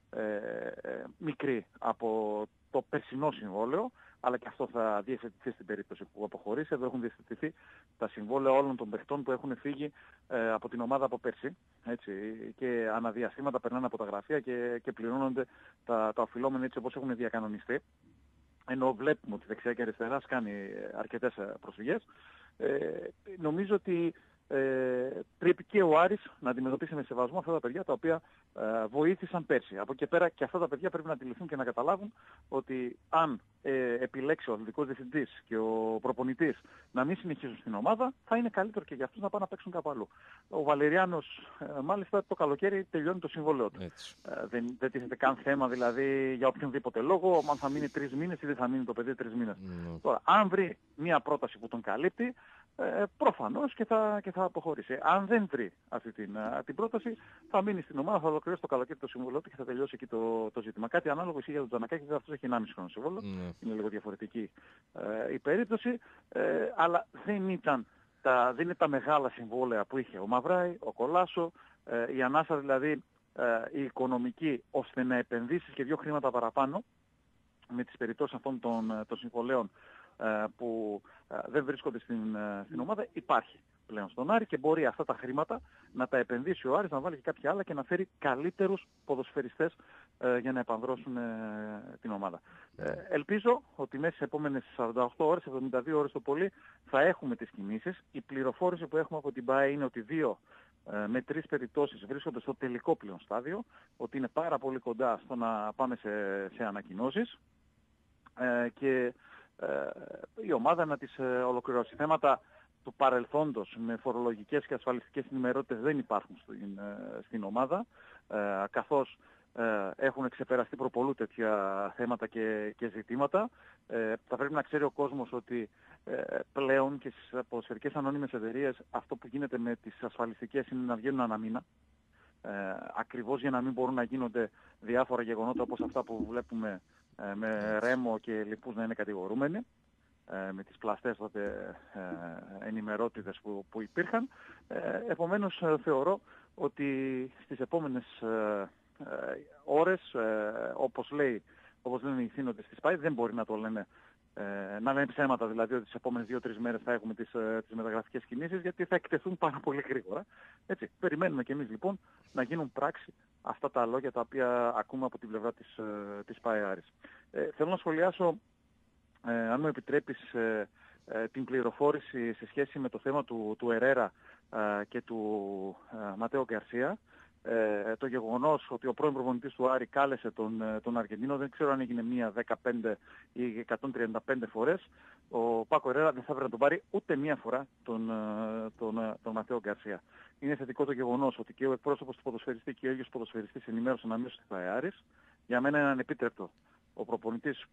μικρή από το περσινό συμβόλαιο, αλλά και αυτό θα διευθετηθεί στην περίπτωση που αποχωρήσει. Εδώ έχουν διευθετηθεί τα συμβόλαια όλων των παιχτών που έχουν φύγει από την ομάδα από πέρσι. Έτσι, και αναδιαστήματα περνάνε από τα γραφεία και πληρώνονται τα οφειλόμενα έτσι όπως έχουν διακανονιστεί. Ενώ βλέπουμε ότι δεξιά και αριστερά κάνει αρκετές προσφυγές. Νομίζω ότι πρέπει και ο Άρης να αντιμετωπίσει με σεβασμό αυτά τα παιδιά τα οποία βοήθησαν πέρσι. Από εκεί πέρα και αυτά τα παιδιά πρέπει να αντιληφθούν και να καταλάβουν ότι αν επιλέξει ο αθλητικός διευθυντής και ο προπονητής να μην συνεχίσουν στην ομάδα, θα είναι καλύτερο και για αυτούς να πάνε να παίξουν κάπου αλλού. Ο Βαλεριάνος μάλιστα το καλοκαίρι τελειώνει το συμβόλαιο του. Δεν τίθεται καν θέμα δηλαδή για οποιονδήποτε λόγο, αν θα μείνει 3 μήνες ή δεν θα μείνει το παιδί 3 μήνες. Τώρα, αν βρει μια πρόταση που τον καλύπτει, προφανώς και θα αποχωρήσει. Αν δεν βρει αυτή την πρόταση, θα μείνει στην ομάδα, θα ολοκληρώσει το καλοκαίρι το συμβόλαιο του και θα τελειώσει εκεί το ζήτημα. Κάτι ανάλογο ισχύει για τον Τζανακάκη, γιατί αυτός έχει 1,5 χρόνο συμβόλαιο. Είναι λίγο διαφορετική η περίπτωση, αλλά δεν είναι τα μεγάλα συμβόλαια που είχε ο Μαυράη, ο Κολάσο, η ανάσα δηλαδή η οικονομική, ώστε να επενδύσεις και 2 χρήματα παραπάνω με τις περιπτώσεις αυτών των συμβολέων που δεν βρίσκονται στην ομάδα, υπάρχει πλέον στον Άρη και μπορεί αυτά τα χρήματα να τα επενδύσει ο Άρης, να βάλει και κάποια άλλα και να φέρει καλύτερους ποδοσφαιριστές για να επανδρώσουν την ομάδα. Ελπίζω ότι μέσα στις επόμενες 48 ώρες, 72 ώρες το πολύ, θα έχουμε τις κινήσεις. Η πληροφόρηση που έχουμε από την ΠΑΕ είναι ότι 2 με 3 περιπτώσεις βρίσκονται στο τελικό πλέον στάδιο, ότι είναι πάρα πολύ κοντά στο να πάμε σε ανακοινώσεις και η ομάδα να τις ολοκληρώσει. Θέματα του παρελθόντος με φορολογικές και ασφαλιστικές ενημερότητες δεν υπάρχουν στην ομάδα, καθώς έχουν ξεπεραστεί προπολού τέτοια θέματα και ζητήματα. Θα πρέπει να ξέρει ο κόσμος ότι πλέον και στις ποδοσφαιρικές ανώνυμες εταιρείες αυτό που γίνεται με τις ασφαλιστικές είναι να βγαίνουν ανά μήνα. Ακριβώς για να μην μπορούν να γίνονται διάφορα γεγονότα όπως αυτά που βλέπουμε με Ρέμο και λοιπούς να είναι κατηγορούμενοι, με τις πλαστές τότε ενημερότητες που υπήρχαν. Επομένως θεωρώ ότι στις επόμενες ώρες, όπως λένε οι θύνοντες της ΠΑΕ, δεν μπορεί να το λένε, να λένε ψέματα δηλαδή ότι τις επόμενες 2-3 μέρες θα έχουμε τις μεταγραφικές κινήσεις, γιατί θα εκτεθούν πάρα πολύ γρήγορα. Έτσι, περιμένουμε και εμείς λοιπόν να γίνουν πράξη αυτά τα λόγια τα οποία ακούμε από την πλευρά της ΠΑΕ Άρης. Θέλω να σχολιάσω, αν μου επιτρέπεις, την πληροφόρηση σε σχέση με το θέμα του Ερέρα και του Ματέο Γκαρσία. Το γεγονός ότι ο πρώην προπονητής του Άρη κάλεσε τον Αργεντίνο, δεν ξέρω αν έγινε 1, 15 ή 135 φορές, ο Πάκο Ερέρα δεν θα έπρεπε να τον πάρει ούτε μία φορά τον Ματέο Γκαρσία. Είναι θετικό το γεγονός ότι και ο εκπρόσωπος του ποδοσφαιριστή και ο ίδιος ποδοσφαιριστής ενημέρωσαν αμέσως τη ΠΑΕ Άρης. Για μένα είναι ανεπίτρεπτο ο προπονητής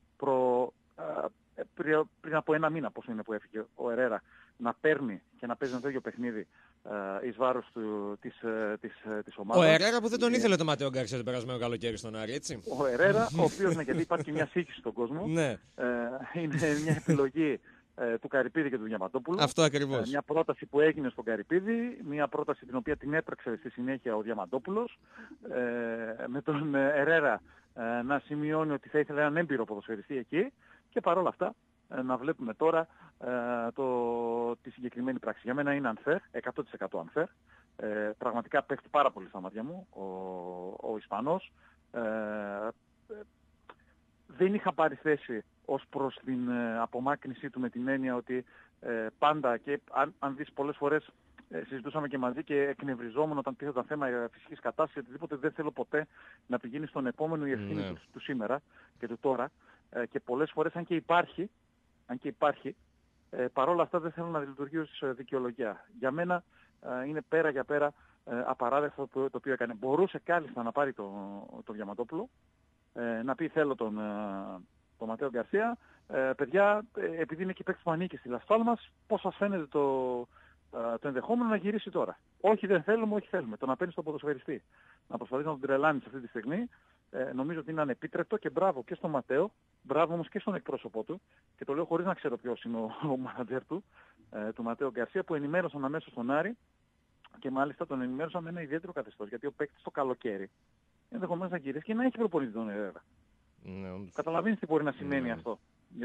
πριν από 1 μήνα, πώς είναι που έφυγε ο Ερέρα, να παίρνει και να παίζει ένα τέτοιο παιχνίδι εις βάρος της ομάδας. Ο Ερέρα που δεν τον ήθελε το Ματέο Γκαρσία το περασμένο καλοκαίρι στον Άρη, έτσι. Ο Ερέρα, ο οποίος, γιατί υπάρχει και μια σύγχυση στον κόσμο, είναι μια επιλογή του Καρυπίδη και του Διαμαντόπουλου. Αυτό ακριβώς. Μια πρόταση που έγινε στον Καρυπίδη, μια πρόταση την οποία την έπραξε στη συνέχεια ο Διαμαντόπουλος, με τον Ερέρα να σημειώνει ότι θα ήθελε έναν έμπειρο ποδοσφαιριστή εκεί, και παρόλα αυτά να βλέπουμε τώρα τη συγκεκριμένη πράξη. Για μένα είναι unfair, 100% unfair. Πραγματικά πέφτει πάρα πολύ στα μάτια μου ο Ισπανός. Δεν είχα πάρει θέση ως προς την απομάκρυνσή του, με την έννοια ότι πάντα, και αν δεις πολλές φορές συζητούσαμε και μαζί και εκνευριζόμουν όταν τίθεται θέμα φυσικής κατάστασης, οτιδήποτε, δεν θέλω ποτέ να πηγαίνει στον επόμενο η ευθύνη του σήμερα και του τώρα, και πολλές φορές αν και υπάρχει, παρόλα αυτά δεν θέλω να λειτουργεί ως δικαιολογία. Για μένα είναι πέρα για πέρα απαράδεκτο το οποίο έκανε. Μπορούσε κάλλιστα να πάρει το Διαμαντόπουλο, να πει θέλω τον Ματέο Γκαρσία, παιδιά, επειδή είναι και παίκτης που ανήκει στη Las Palmas, πώς σας φαίνεται το ενδεχόμενο να γυρίσει τώρα? Όχι, δεν θέλουμε, όχι θέλουμε. Το να παίρνει στον ποδοσφαιριστή, να προσπαθείς να τον τρελάνεις αυτή τη στιγμή, νομίζω ότι είναι ανεπίτρεπτο, και μπράβο και στον Ματέο, μπράβο όμως και στον εκπρόσωπό του, και το λέω χωρίς να ξέρω ποιος είναι ο μάνατζερ του Ματέο Γκαρσία, που ενημέρωσαν αμέσως τον Άρη, και μάλιστα τον ενημέρωσαν με ένα ιδιαίτερο καθεστώς, γιατί ο παίκτης το καλοκαίρι ενδεχομένως να γυρίσει και να έχει προπονητή τον Ερέρα. Καταλαβαίνεις τι μπορεί να σημαίνει αυτό για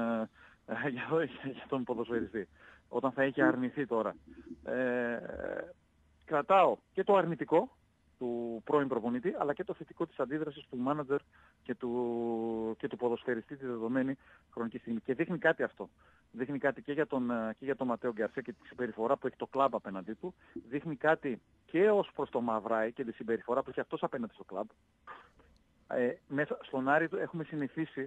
τον ποδοσφαιριστή, όταν θα έχει αρνηθεί τώρα. Κρατάω και το αρνητικό του πρώην προπονητή, αλλά και το θετικό της αντίδρασης του μάνατζερ και του ποδοσφαιριστή τη δεδομένη χρονική στιγμή. Και δείχνει κάτι αυτό. Δείχνει κάτι και για τον Ματέο Γκαρσία και τη συμπεριφορά που έχει το κλαμπ απέναντί του. Δείχνει κάτι και ως προς το Μαυράι και τη συμπεριφορά που έχει αυτός απέναντι στο κλαμπ. Μέσα στον Άρη έχουμε συνηθίσει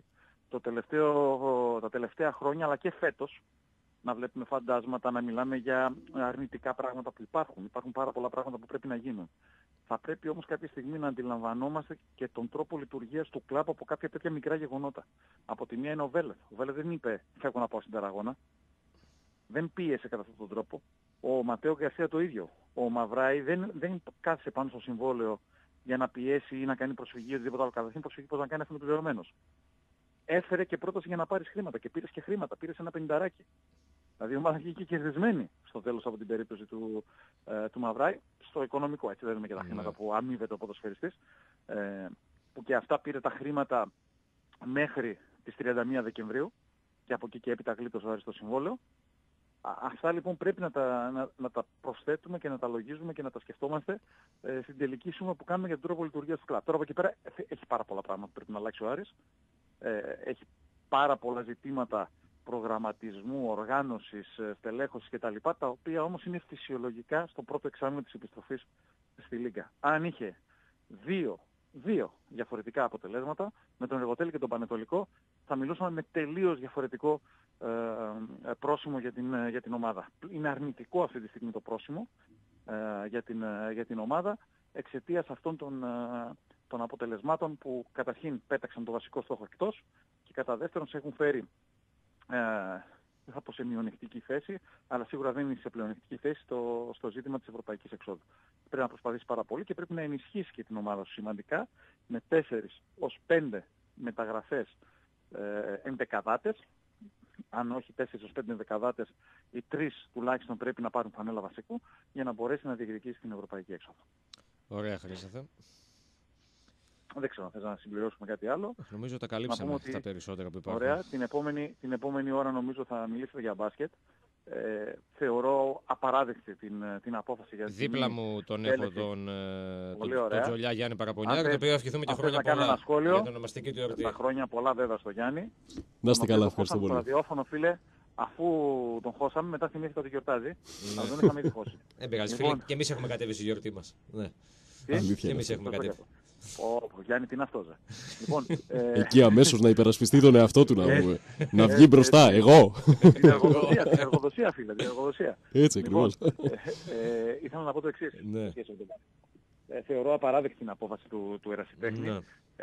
τα τελευταία χρόνια, αλλά και φέτος, να βλέπουμε φαντάσματα, να μιλάμε για αρνητικά πράγματα που υπάρχουν. Υπάρχουν πάρα πολλά πράγματα που πρέπει να γίνουν. Θα πρέπει όμως κάποια στιγμή να αντιλαμβανόμαστε και τον τρόπο λειτουργίας του κλαμπ από κάποια τέτοια μικρά γεγονότα. Από τη μία είναι ο Βέλεθ. Ο Βέλεθ δεν είπε φεύγω να πάω στην Ταραγώνα. Δεν πίεσε κατά αυτόν τον τρόπο. Ο Ματέο Γκαρσία το ίδιο. Ο Μαυράι δεν κάθισε πάνω στο συμβόλαιο για να πιέσει ή να κάνει προσφυγή ή οτιδήποτε άλλο. Καταρχήν προσφυγή πώς να κάνει, αυτό είναι πληρωμένος. Έφερε και πρόταση για να πάρεις χρήματα και πήρες και χρήματα. Πήρες ένα 50. Δηλαδή η ομάδα βγήκε κερδισμένη στο τέλος από την περίπτωση του Μαυράι, στο οικονομικό, έτσι δεν είναι και τα χρήματα που αμείβεται ο ποδοσφαιριστής, που και αυτά πήρε τα χρήματα μέχρι τις 31 Δεκεμβρίου και από εκεί και έπειτα γλίτωσε ο Άρης το συμβόλαιο. Αυτά λοιπόν πρέπει να τα προσθέτουμε και να τα λογίζουμε και να τα σκεφτόμαστε στην τελική σούμα που κάνουμε για τον τρόπο λειτουργίας του κλαμπ. Τώρα από εκεί πέρα έχει πάρα πολλά πράγματα που πρέπει να αλλάξει ο Άρης. Έχει πάρα πολλά ζητήματα προγραμματισμού, οργάνωσης, στελέχωσης κτλ. Τα οποία όμως είναι φυσιολογικά στο πρώτο εξάμηνο της επιστροφής στη Λίγκα. Αν είχε δύο διαφορετικά αποτελέσματα, με τον Εργοτέλη και τον Πανετολικό, θα μιλούσαμε με τελείως διαφορετικό πρόσημο για την ομάδα. Είναι αρνητικό αυτή τη στιγμή το πρόσημο για την ομάδα, εξαιτίας αυτών των αποτελεσμάτων που καταρχήν πέταξαν το βασικό στόχο εκτός και κατά δεύτερον σε έχουν φέρει, δεν θα πω σε μειονεκτική θέση, αλλά σίγουρα δεν είναι σε πλεονεκτική θέση στο ζήτημα της ευρωπαϊκής εξόδου. Πρέπει να προσπαθήσει πάρα πολύ και πρέπει να ενισχύσει και την ομάδα σου σημαντικά με 4 ως 5 μεταγραφές ενδεκαδάτες. Αν όχι 4 ως 5 ενδεκαδάτες, οι 3 τουλάχιστον πρέπει να πάρουν φανέλα βασικού για να μπορέσει να διεκδικήσει την ευρωπαϊκή έξοδο. Ωραία, Χρήσταθε. Δεν ξέρω αν θες να συμπληρώσουμε κάτι άλλο. Νομίζω τα καλύψαμε τα περισσότερα που υπάρχουν. Ωραία. Την επόμενη ώρα νομίζω θα μιλήσετε για μπάσκετ. Θεωρώ απαράδεκτη την απόφαση για την... Δίπλα μου τον έχω τον Τζολιά Γιάννη Παραπονιάκη, τον οποίο ευχηθούμε και χρόνια πολλά ένα σχόλιο για τον ονομαστική του εορτή. Τα χρόνια πολλά βέβαια στο Γιάννη. Να είστε καλά, ευχαριστώ πολύ. Στο ραδιόφωνο, φίλε, αφού τον χώσαμε, μετά θυμήθηκα ότι γιορτάζει. Αλλά δεν είχαμε ήδη χώσει. Δεν πειράζει, φίλε, και εμείς έχουμε κατέβει στη γιορτή μας. Και εμείς έχουμε κατέβει. Γιάννη, τι είναι αυτό, λοιπόν, εκεί αμέσως να υπερασπιστεί τον εαυτό του, να βγει μπροστά, εγώ. Την εργοδοσία, φίλε, την εργοδοσία. Έτσι, ακριβώς. Ήθελα να πω το εξής. Θεωρώ απαράδεκτη την απόφαση του ερασιτέχνη.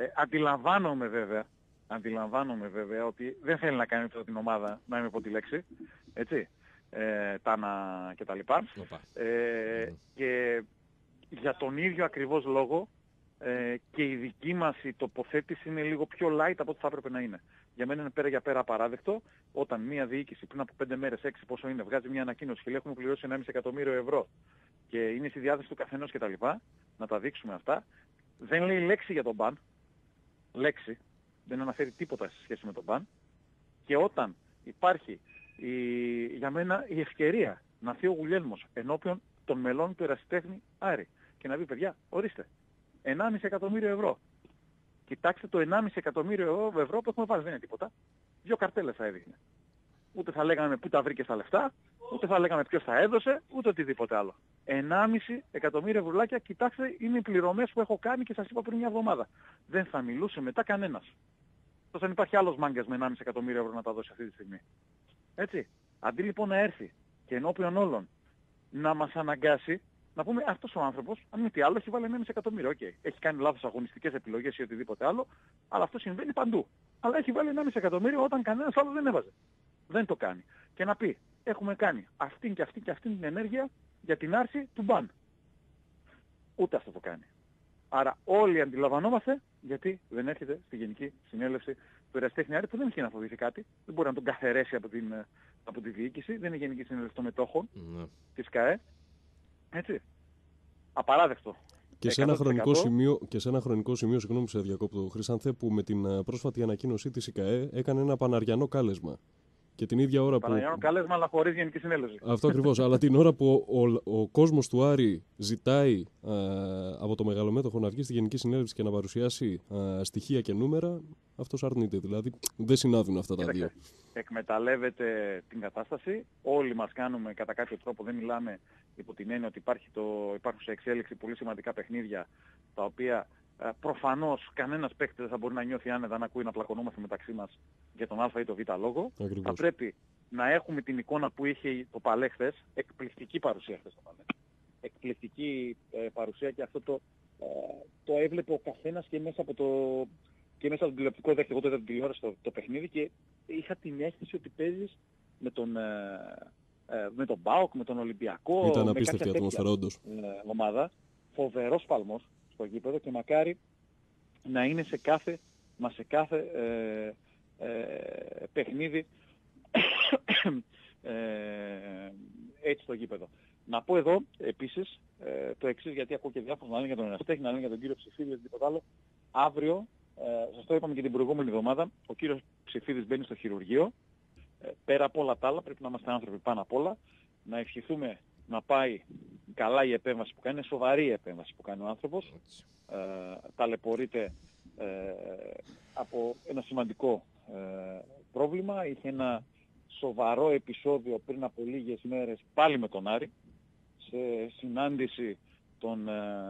Αντιλαμβάνομαι βέβαια ότι δεν θέλει να κάνει την ομάδα, να είμαι από τη λέξη, έτσι, Τάνα κτλ. Και για τον ίδιο ακριβώς λόγο και η δική μας η τοποθέτηση είναι λίγο πιο light από ό,τι θα έπρεπε να είναι. Για μένα είναι πέρα για πέρα απαράδεκτο όταν μια διοίκηση πριν από 5 μέρες, 6 πόσο είναι, βγάζει μια ανακοίνωση και λέει έχουμε πληρώσει 1,5 εκατομμύριο ευρώ και είναι στη διάθεση του καθενός κτλ. Να τα δείξουμε αυτά. Δεν λέει λέξη για τον μπαν. Λέξη. Δεν αναφέρει τίποτα σε σχέση με τον μπαν. Και όταν υπάρχει για μένα η ευκαιρία να έρθει ο Γουλιέλμος ενώπιον των μελών του Ερασιτέχνη Άρη και να πει παιδιά, ορίστε, 1,5 εκατομμύριο ευρώ. Κοιτάξτε το 1,5 εκατομμύριο ευρώ που έχουμε βάλει, δεν είναι τίποτα. 2 καρτέλες θα έδειχνε. Ούτε θα λέγαμε πού τα βρήκε τα λεφτά, ούτε θα λέγαμε ποιος τα έδωσε, ούτε οτιδήποτε άλλο. 1,5 εκατομμύριο ευρουλάκια, κοιτάξτε, είναι οι πληρωμές που έχω κάνει και σας είπα πριν μια εβδομάδα. Δεν θα μιλούσε μετά κανένας. Τόσο αν υπάρχει άλλος μάγκας με 1,5 εκατομμύριο ευρώ να τα δώσει αυτή τη στιγμή. Έτσι. Αντί λοιπόν να έρθει και ενώπιον όλων να μας αναγκάσει να πούμε αυτός ο άνθρωπος, αν μη τι άλλο, έχει βάλει 1,5 εκατομμύριο. Okay. Έχει κάνει λάθος αγωνιστικές επιλογές ή οτιδήποτε άλλο, αλλά αυτό συμβαίνει παντού. Αλλά έχει βάλει 1,5 εκατομμύριο όταν κανένας άλλος δεν έβαζε. Δεν το κάνει. Και να πει, έχουμε κάνει αυτήν και αυτήν και αυτήν την ενέργεια για την άρση του μπαν. Ούτε αυτό το κάνει. Άρα όλοι αντιλαμβανόμαστε γιατί δεν έρχεται στη Γενική Συνέλευση του Ερασιτέχνη Άρη που δεν έχει να φοβηθεί κάτι. Δεν μπορεί να τον καθαιρέσει από τη διοίκηση. Δεν είναι Γενική Συνέλευση των Μετόχων της ΚΑΕ. Έτσι. Απαράδεκτο. Και σε ένα χρονικό σημείο, συγγνώμη σε διακόπτω, Χρυσάνθε, που με την πρόσφατη ανακοίνωσή της η ΚΑΕ έκανε ένα παναριανό κάλεσμα. Και την ίδια ώρα Παναριανό κάλεσμα, αλλά χωρίς Γενική Συνέλευση. Αυτό ακριβώς. Αλλά την ώρα που ο κόσμος του Άρη ζητάει από το μεγαλομέτωχο να βγει στη Γενική Συνέλευση και να παρουσιάσει στοιχεία και νούμερα, αυτός αρνείται. Δηλαδή δεν συνάδουν αυτά τα δύο. Εκμεταλλεύεται την κατάσταση. Όλοι μας κάνουμε κατά κάποιο τρόπο, δεν μιλάμε υπό την έννοια ότι υπάρχουν σε εξέλιξη πολύ σημαντικά παιχνίδια τα οποία προφανώς κανένας παίκτης δεν θα μπορεί να νιώθει άνετα να ακούει να πλακωνόμαστε μεταξύ μας για τον Α ή τον Β λόγο. Ακριβώς. Θα πρέπει να έχουμε την εικόνα που είχε το Παλέ χθες, εκπληκτική παρουσία χθες το Παλέ. Εκπληκτική παρουσία και αυτό το έβλεπε ο καθένας και μέσα από τον τηλεοπτικό δέκτη. Εγώ το είδα την τηλεόραση το παιχνίδι και είχα την αίσθηση ότι παίζεις με τον ΠΑΟΚ, με τον Ολυμπιακό, ήταν με απίστευτη κάποια ατμόσφαιρα, όντως. ομάδα. Φοβερός παλμός στο γήπεδο και μακάρι να είναι σε κάθε παιχνίδι έτσι στο γήπεδο. Να πω εδώ επίσης το εξής, γιατί ακούω και διάφορους να λένε για τον Ερασιτέχνη, να λένε για τον κύριο Ψηφίδη, τίποτα άλλο. Αύριο, σας το είπαμε και την προηγούμενη εβδομάδα, ο κύριος Ψηφίδης μπαίνει στο χειρουργείο. Πέρα από όλα τα άλλα, πρέπει να είμαστε άνθρωποι πάνω απ' όλα, να ευχηθούμε να πάει καλά η επέμβαση που κάνει, είναι σοβαρή η επέμβαση που κάνει ο άνθρωπος. Ταλαιπωρείται από ένα σημαντικό πρόβλημα. Είχε ένα σοβαρό επεισόδιο πριν από λίγες μέρες πάλι με τον Άρη, σε συνάντηση των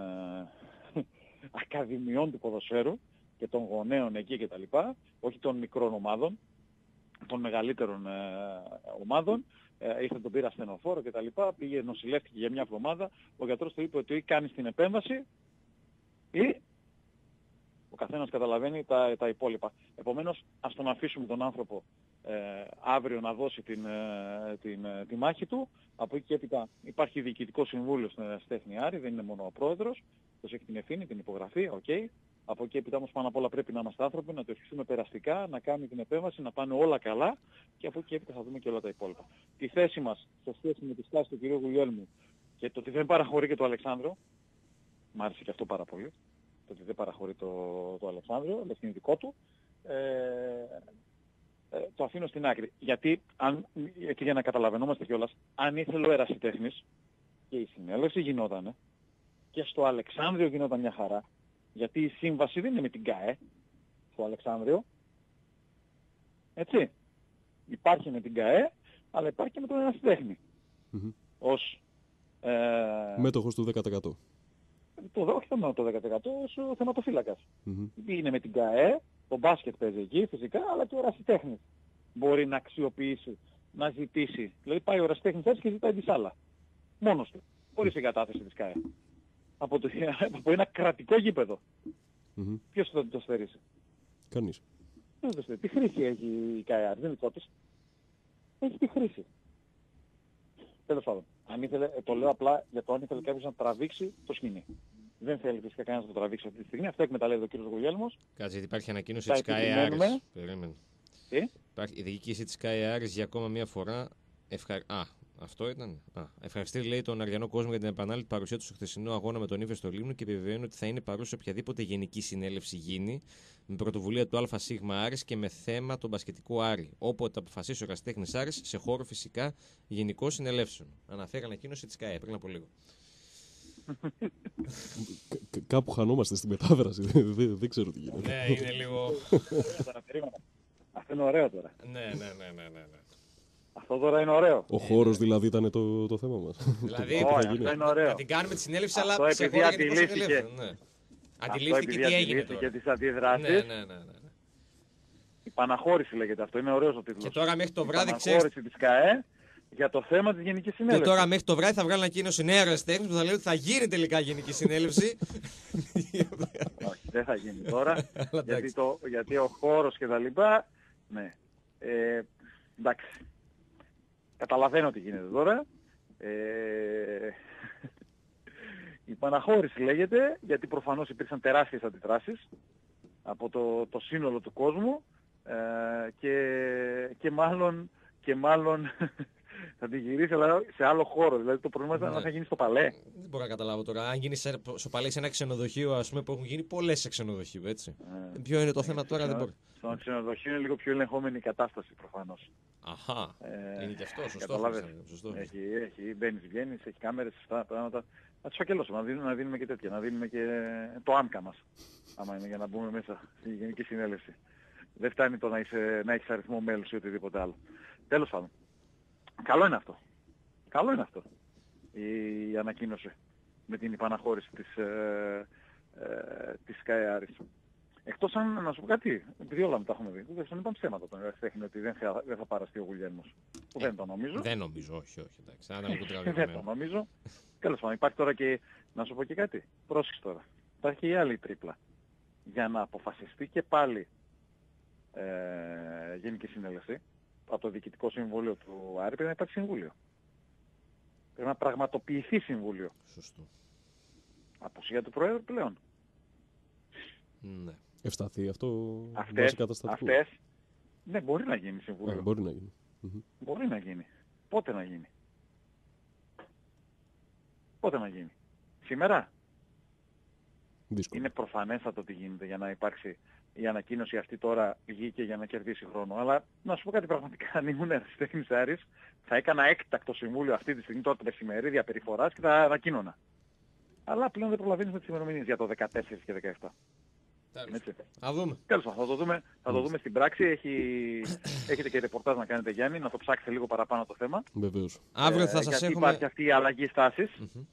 ακαδημιών του ποδοσφαίρου και των γονέων εκεί κτλ. Όχι των μικρών ομάδων, των μεγαλύτερων ομάδων. Ήρθε τον πήρα ασθενοφόρο κτλ. Πήγε, νοσηλεύτηκε για μια εβδομάδα. Ο γιατρός του είπε ότι ή κάνεις την επέμβαση ή ο καθένας καταλαβαίνει τα υπόλοιπα. Επομένως, ας τον αφήσουμε τον άνθρωπο αύριο να δώσει τη μάχη του. Από εκεί και έπειτα υπάρχει διοικητικό συμβούλιο στην Ερασιτέχνη Άρη, δεν είναι μόνο ο πρόεδρος, ποιος έχει την ευθύνη, την υπογραφή, okay. Από εκεί έπειτα όμως πάνω απ' όλα πρέπει να είμαστε άνθρωποι, να το ευχηθούμε περαστικά, να κάνουμε την επέμβαση, να πάνε όλα καλά και από εκεί και έπειτα θα δούμε και όλα τα υπόλοιπα. Τη θέση μας σε σχέση με τη στάση του κ. Γουλιέλμου και το ότι δεν παραχωρεί και το Αλεξάνδρο, μ' άρεσε και αυτό πάρα πολύ, το ότι δεν παραχωρεί το Αλεξάνδρο, αλλά είναι δικό του, το αφήνω στην άκρη. Γιατί, και για να καταλαβαίνόμαστε κιόλας, αν ήθελε ο Ερασιτέχνης και η συνέλευση γινότανε και στο Αλεξάνδριο γινόταν μια χαρά, γιατί η σύμβαση δεν είναι με την ΚΑΕ στο Αλεξάνδριο. Έτσι. Υπάρχει με την ΚΑΕ, αλλά υπάρχει και με τον Ερασιτέχνη. Ως μέτοχος του 10%. Όχι μόνο το 10%, ως θεματοφύλακας. Είναι με την ΚΑΕ, το μπάσκετ παίζει εκεί φυσικά, αλλά και ο Ερασιτέχνης μπορεί να αξιοποιήσει, να ζητήσει. Δηλαδή πάει ο Ερασιτέχνης έτσι και ζητάει της άλλα. Μόνος του. Χωρίς εγκατάθεση της ΚΑΕ. Από ένα κρατικό γήπεδο. Ποιος θα το στερήσει? Κανείς. Τι χρήση έχει η ΚΑΕ, δεν είναι δικό της. Έχει τη χρήση. Τέλος πάντων. Το λέω απλά για το αν ήθελε κάποιος να τραβήξει το σκηνή. Δεν θέλει φυσικά κανένας να το τραβήξει αυτή τη στιγμή. Αυτό εκμεταλλεύεται ο κύριος Γουλιέλμος. Κάτσε, γιατί υπάρχει ανακοίνωση Τα της Sky επιμένουμε. Aris. Περίμενε. Τι? Υπάρχει η διοίκηση της Sky Aris για ακόμα μία φορά. Αυτό ήταν. Ευχαριστεί, λέει, τον Αριανό κόσμο για την επανάληπτη παρουσία του στο χθεσινό αγώνα με τον Ήφαιστο στο Λίμνο και επιβεβαιώνει ότι θα είναι παρούσε σε οποιαδήποτε γενική συνέλευση γίνει με πρωτοβουλία του ΑΣ Άρης και με θέμα τον μπασκετικό Άρη. Όποτε αποφασίσει ο ερασιτέχνης Άρης σε χώρο φυσικά γενικών συνελεύσεων. Αναφέρει ανακοίνωση της ΚΑΕ πριν από λίγο. Κάπου χανόμαστε στη μετάφραση. Δεν ξέρω τι γίνεται. Ναι, είναι λίγο. Αυτό είναι ωραίο τώρα. Ναι. Αυτό τώρα είναι ωραίο. Ο χώρος δηλαδή ήταν το θέμα μας. Δηλαδή, Όχι, αυτό είναι ωραίο. να την κάνουμε τη συνέλευση, Αυτό αλλά σε επειδή χώρο γενικών αντιλήφθηκε. συνελεύσεων. Ναι. Αντιλήφθηκε τι έγινε τώρα. Και τις αντιδράσεις. Ναι. Η Παναχώρηση λέγεται αυτό. Είναι ωραίος ο τίτλος. Και τώρα μέχρι το Η βράδυ ξέρεις. Παναχώρηση της ΚΑΕ για το θέμα της Γενικής Και Συνέλευσης. τώρα μέχρι το βράδυ θα βγάλει ανακοίνωση νέα ερασιτέχνης που θα λέει ότι θα γίνει τελικά γενική συνέλευση. Όχι, δεν θα γίνει τώρα. Αλλά γιατί ο χώρος και τα λοιπά. Ναι. Εντάξει. Καταλαβαίνω τι γίνεται τώρα. Η Παναχώρηση λέγεται γιατί προφανώς υπήρξαν τεράστιες αντιδράσεις από το σύνολο του κόσμου και μάλλον θα την γυρίσει αλλά σε άλλο χώρο. Δηλαδή το πρόβλημα ήταν να θα γίνει στο Παλέ. Δεν μπορώ να καταλάβω τώρα. Αν γίνει στο Παλέ σε ένα ξενοδοχείο, ας πούμε, που έχουν γίνει πολλές σε ξενοδοχείο, έτσι. Ποιο είναι το θέμα τώρα, δεν μπορώ. Στο ξενοδοχείο είναι λίγο πιο ελεγχόμενη η κατάσταση προφανώς. Αχά. Είναι και αυτό, σωστό. Καταλάβες. Έχει, μπαίνεις, βγαίνεις, έχει κάμερες, αυτά πράγματα. Να τους φακελώσουμε, να δίνουμε και τέτοια, να δίνουμε και το άμκα μας. Άμα είναι για να μπούμε μέσα στη Γενική Συνέλευση. Δεν φτάνει το να έχεις αριθμό μέλους ή οτιδήποτε άλλο. Τέλος πάντων. Καλό είναι αυτό. Καλό είναι αυτό. Η ανακοίνωση με την υπαναχώρηση της Sky Aris. Εκτός αν, να σου πω κάτι, επειδή όλα μου τα έχουμε δει, δεν είπαν ψέματα τον ερασιτέχνη ότι δεν θα παραστεί ο Γουλιέλμος. Δεν το νομίζω. Δεν νομίζω, όχι, εντάξει. Δεν το νομίζω. Τέλος πάντων, υπάρχει τώρα και, να σου πω και κάτι, πρόσεξε τώρα. Υπάρχει και η άλλη τρίπλα. Για να αποφασιστεί και πάλι Γενική Συνέλευση, από το Διοικητικό Συμβούλιο του Άρη πρέπει να υπάρχει συμβούλιο. Πρέπει να πραγματοποιηθεί συμβούλιο. Σωστό. Απουσία του Προέδρου πλέον. Ναι. Ευσταθεί αυτό αυτές, ναι, μπορεί να γίνει συμβούλιο. Μπορεί να γίνει. Μπορεί να γίνει. Πότε να γίνει. Πότε να γίνει. Σήμερα. Δύσκολο. Είναι προφανέστατο τι γίνεται για να υπάρξει η ανακοίνωση αυτή τώρα βγήκε για να κερδίσει χρόνο. Αλλά να σου πω κάτι πραγματικά, αν ήμουν ερασιτέχνης Άρης, θα έκανα έκτακτο συμβούλιο αυτή τη στιγμή τώρα το μεσημέρι διαπεριφοράς και θα ανακοίνωνα. Αλλά πλέον δεν προλαβαίνεις με τις ημερομηνίες για το 14 και 17. Έτσι. Θα δούμε. Τέλος πάντων, θα το δούμε στην πράξη. Έχετε και ρεπορτάζ να κάνετε, Γιάννη, να το ψάξετε λίγο παραπάνω το θέμα. Βεβαίως. Αύριο θα σας γιατί έχουμε... υπάρχει αυτή η αλλαγή στάσης.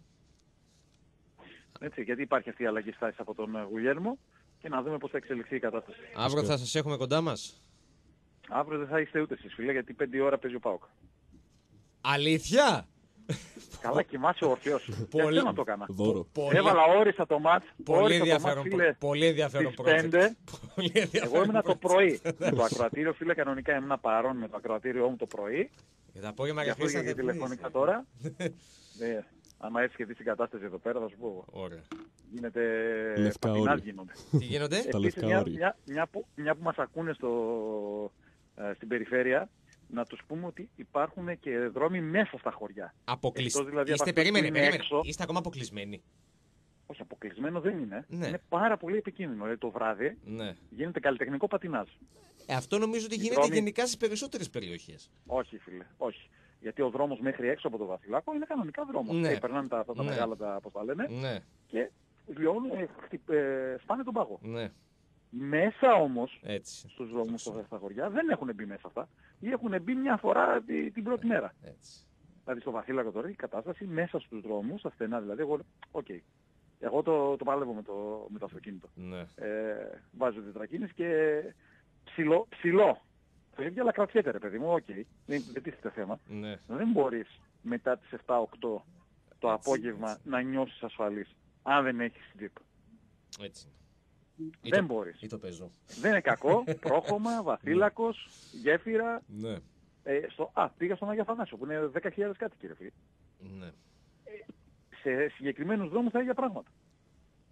Έτσι, γιατί υπάρχει αυτή η αλλαγή στάσης από τον Γουλιέλμο και να δούμε πώς θα εξελιχθεί η κατάσταση. Αύριο θα σας έχουμε κοντά μας. Αύριο δεν θα είστε ούτε εσείς, φίλε, γιατί 5 ώρα παίζει ο ΠΑΟΚ. Αλήθεια! Καλά, κοιμάσαι ορθιός. Πολύ... Δεν να το έκανα. Δώρο. Έβαλα όρισα το μάτς. Πολύ ενδιαφέρον project. Εγώ ήμουν το πρωί. Με το ακροατήριο, φίλε, κανονικά ήμουν παρόν με το ακροατήριό μου το πρωί. Για το απόγευμα για αυτό και τηλεφωνικά τώρα. Άμα έρθει και δεις την κατάσταση εδώ πέρα, θα σου πω. Ωραία. Γίνεται πατινάς γίνονται. Τι γίνονται? Επίσης, μια που μας ακούνε στην περιφέρεια, να τους πούμε ότι υπάρχουν και δρόμοι μέσα στα χωριά. Δηλαδή περίμενε. Είστε ακόμα αποκλεισμένοι. Όχι, αποκλεισμένο δεν είναι. Ναι. Είναι πάρα πολύ επικίνδυνο. Δηλαδή το βράδυ γίνεται καλλιτεχνικό πατινάζ. Αυτό νομίζω ότι γίνεται γενικά στις περισσότερες περιοχές. Όχι, φίλε. Όχι. Γιατί ο δρόμος μέχρι έξω από το Βασιλάκο είναι κανονικά δρόμος. Ναι. Περνάνε τα μεγάλα, πώς τα λένε, και σπάνε τον πάγο. Ναι. Μέσα όμως, έτσι, στους δρόμους στα χωριά, δεν έχουν μπει μέσα αυτά. Ή έχουν μπει μια φορά την πρώτη μέρα. Έτσι. Δηλαδή στο Βασίλακο τώρα η κατάσταση μέσα στους δρόμους, στα στενά δηλαδή, εγώ το παλεύω με το αυτοκίνητο. Ναι. Βάζω τετρακίνηση και ψηλό. Το ίδιο αλλά κρατιέται ρε παιδί μου, δεν τίθεται θέμα. Ναι. Δεν μπορείς μετά τις 7-8 το απόγευμα να νιώσεις ασφαλής, αν δεν έχεις τζιπ. Έτσι. Δεν μπορείς. Ή το παίζω. Δεν είναι κακό, πρόχωμα, Βασίλακος, γέφυρα. Ναι. Πήγα στον Άγιο Αθανάσιο που είναι 10.000 κάτοικοι ρε φίλε. Ναι. Σε συγκεκριμένους δρόμους τα ίδια πράγματα.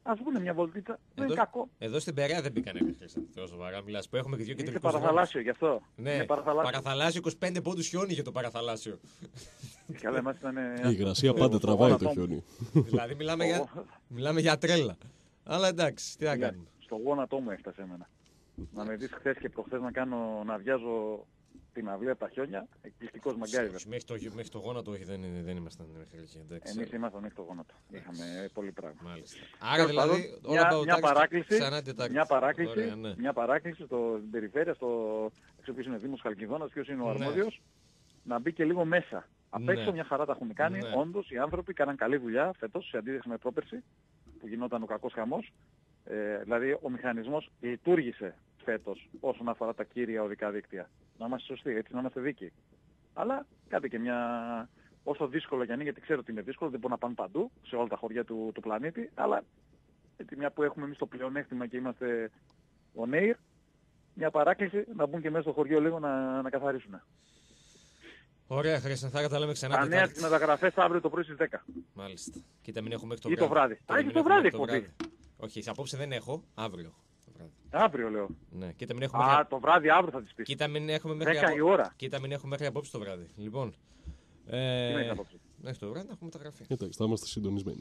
Ας βγουν μια βολτίτσα. Δεν είναι κακό. Εδώ στην Περαία δεν μπήκανε Θεός σοβαρά. Μιλάς που έχουμε και δύο κεντρικούς. Είναι παραθαλάσσιο γι' αυτό. Ναι, παραθαλάσσιο 25 πόντους χιόνι για το παραθαλάσσιο. Καλά, εμάς ήταν. Η υγρασία πάντα τραβάει το χιόνι. Δηλαδή μιλάμε για τρέλα. Αλλά εντάξει, τι να κάνουμε. Στο γόνατό μου έφτασε εμένα. Να με δεις χθες και προχθές να αδειάζω την αυλή από τα χιόνια, εκπληκτικός μαγκάριβερ. Μέχρι το γόνατο, όχι, δεν ήμασταν μέχρι εκεί. Εμείς ήμασταν μέχρι το γόνατο. Είχαμε πολύ πράγμα. Μάλιστα. Άρα δηλαδή, μια παράκληση στην περιφέρεια, έξω ποιος είναι ο Δήμος Χαλκιδόνας, ποιος είναι ο αρμόδιος, να μπει και λίγο μέσα. Απ' έξω μια χαρά τα έχουν κάνει. Όντως οι άνθρωποι κάναν καλή δουλειά φέτος, σε αντίθεση με πρόπερση, που γινόταν ο κακός χαμός. Δηλαδή ο μηχανισμός λειτουργήσε φέτος όσον αφορά τα κύρια οδικά δίκτυα. Να είμαστε σωστοί, έτσι να είμαστε δίκαιοι. Αλλά κάντε και μια... Όσο δύσκολο κι αν είναι, γιατί ξέρω ότι είναι δύσκολο, δεν μπορούν να πάνε παντού, σε όλα τα χωριά του πλανήτη, αλλά γιατί μια που έχουμε εμείς το πλεονέκτημα και είμαστε on air, μια παράκληση να μπουν και μέσα στο χωριό λίγο να καθαρίσουν. Ωραία, Χρήστο, θα τα λέμε ξανά. Τα νέα στις μεταγραφές αύριο το πρωί στις 10. Μάλιστα. Κοίτα, μην έχουμε ή το βράδυ. Έχει το βράδυ εκπομπή. Όχι, απόψε δεν έχω, αύριο. Αύριο λέω. Ναι, κοίτα μην έχουμε το βράδυ αύριο θα τις πεις. Κοίτα μην έχουμε μέχρι 10 η ώρα. Κοίτα μην έχουμε μέχρι απόψε το βράδυ. Λοιπόν. Τι μέχρι απόψε. Μέχρι το βράδυ να έχουμε μεταγραφεί. Εντάξει, θα είμαστε συντονισμένοι.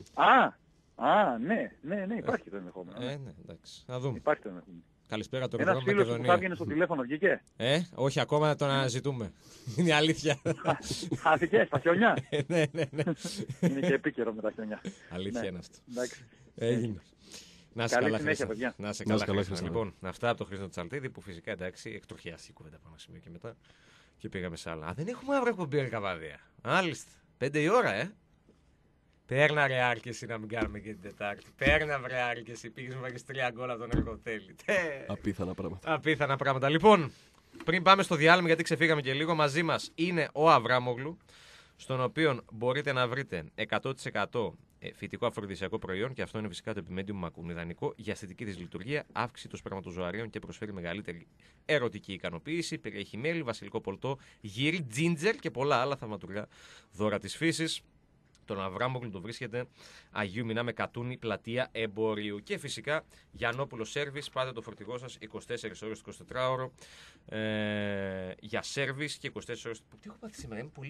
Ναι, υπάρχει το ενδεχόμενο. Ναι, εντάξει. Να δούμε. Υπάρχει το ενδεχόμενο. Καλησπέρα το Ένας φίλος που θα έβγαινε στο τηλέφωνο βγήκε. Όχι ακόμα, τον αναζητούμε. Είναι η αλήθεια. Χάθηκε στα χιόνια. Ναι. Είναι και επίκαιρο με τα χιόνια. Αλήθεια είναι αυτό. Έγινε. Να είσαι καλά, παιδιά. Να είσαι καλά. Λοιπόν, αυτά από τον Χρήστο Τσαλτίδη που φυσικά εντάξει εκτροχιάστηκε η κουβέντα πάνω σημείο και μετά και πήγαμε σε άλλα. Δεν έχουμε αύριο εκπομπή Καβαδία. Μάλιστα. 5 η ώρα, Παίρνα ρε Άρκεση να μην κάνουμε και την Τετάρτη. Παίρνα βρε Άρκεση, πήγες με βάγες 3 γκολ από τον Εργοτέλη. Απίθανα πράγματα. Λοιπόν, πριν πάμε στο διάλειμμα, γιατί ξεφύγαμε και λίγο, μαζί μας είναι ο Αβράμογλου, στον οποίο μπορείτε να βρείτε 100% φυτικό αφροδισιακό προϊόν, και αυτό είναι φυσικά το Epimedium Macun, ιδανικό για αισθητική της λειτουργία, αύξηση των σπερματοζωαρίων και προσφέρει μεγαλύτερη ερωτική ικανοποίηση. Περιέχει μέλι, βασιλικό πολτό, γύρι, τζίντζερ και πολλά άλλα θαυματουργά δώρα της φύσης. Τον Αβράμογλου το βρίσκεται Αγίου Μινά με Κατούνη, πλατεία Εμπορίου. Και φυσικά Γιαννόπουλο Σέρβις, πάτε το φορτηγό σας 24 ώρες το 24ωρο για σέρβις και 24 ώρες. Τι έχω πάθει σήμερα, είμαι πολύ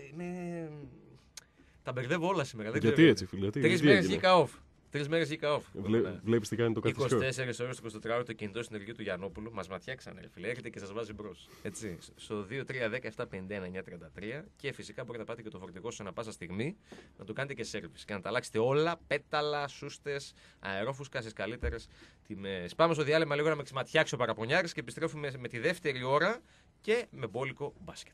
τα μπερδεύω όλα σήμερα. Γιατί έτσι, φίλε? 3 μέρες γήκα off. 3 μέρες γήκα off. Βλέπεις τι κάνει το καθιστό. 24 ώρες το 24ωρο το κινητό συνεργείο του Γιαννόπουλου. Μας ματιάξανε, φίλε. Έρχεται και σας βάζει μπρος. Έτσι. Στο 2310-751-933. Και φυσικά μπορείτε να πάτε και το φορτηγό σας ανά πάσα στιγμή να το κάνετε και σέρβις. Και να τα αλλάξετε όλα, πέταλα, σούστες, αερόφουσκα στις καλύτερες τιμές. Πάμε στο διάλειμμα λίγο να με ξεματιάξει ο Παραπονιάρης και επιστρέφουμε με τη δεύτερη ώρα και με μπόλικο μπάσκετ.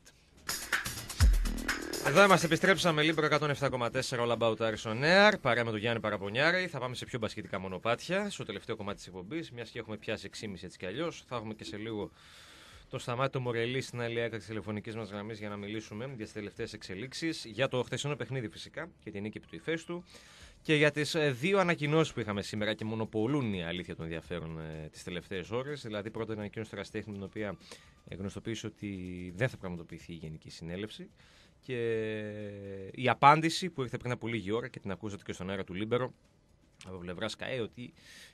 Εδώ είμαστε, επιστρέψαμε Λίμπρο 107,4 All About Aris on Air, παρέα με τον Γιάννη Παραπονιάρη. Θα πάμε σε πιο μπασκετικά μονοπάτια, στο τελευταίο κομμάτι της εκπομπής, μιας και έχουμε πιάσει 6,5 έτσι κι αλλιώς. Θα έχουμε και σε λίγο το Σταμάτη το Μορελή στην άλλη άκρη της τηλεφωνικής μας γραμμής για να μιλήσουμε για τις τελευταίες εξελίξεις, για το χθεσινό παιχνίδι φυσικά και την νίκη του Ηφαίστου και για τις δύο ανακοινώσεις που είχαμε σήμερα και μονοπολούν η αλήθεια των ενδιαφέρον τις τελευταίες ώρες. Δηλαδή, πρώτα την ανακοίνωση του Εραστέχνη, την οποία γνωστοποίησε ότι δεν θα πραγματοποιηθεί η Γενική Συνέλευση. Και η απάντηση που ήρθε πριν από λίγη ώρα και την ακούσατε και στον αέρα του Λίμπερο από πλευρά ΣΚΑΕ, ότι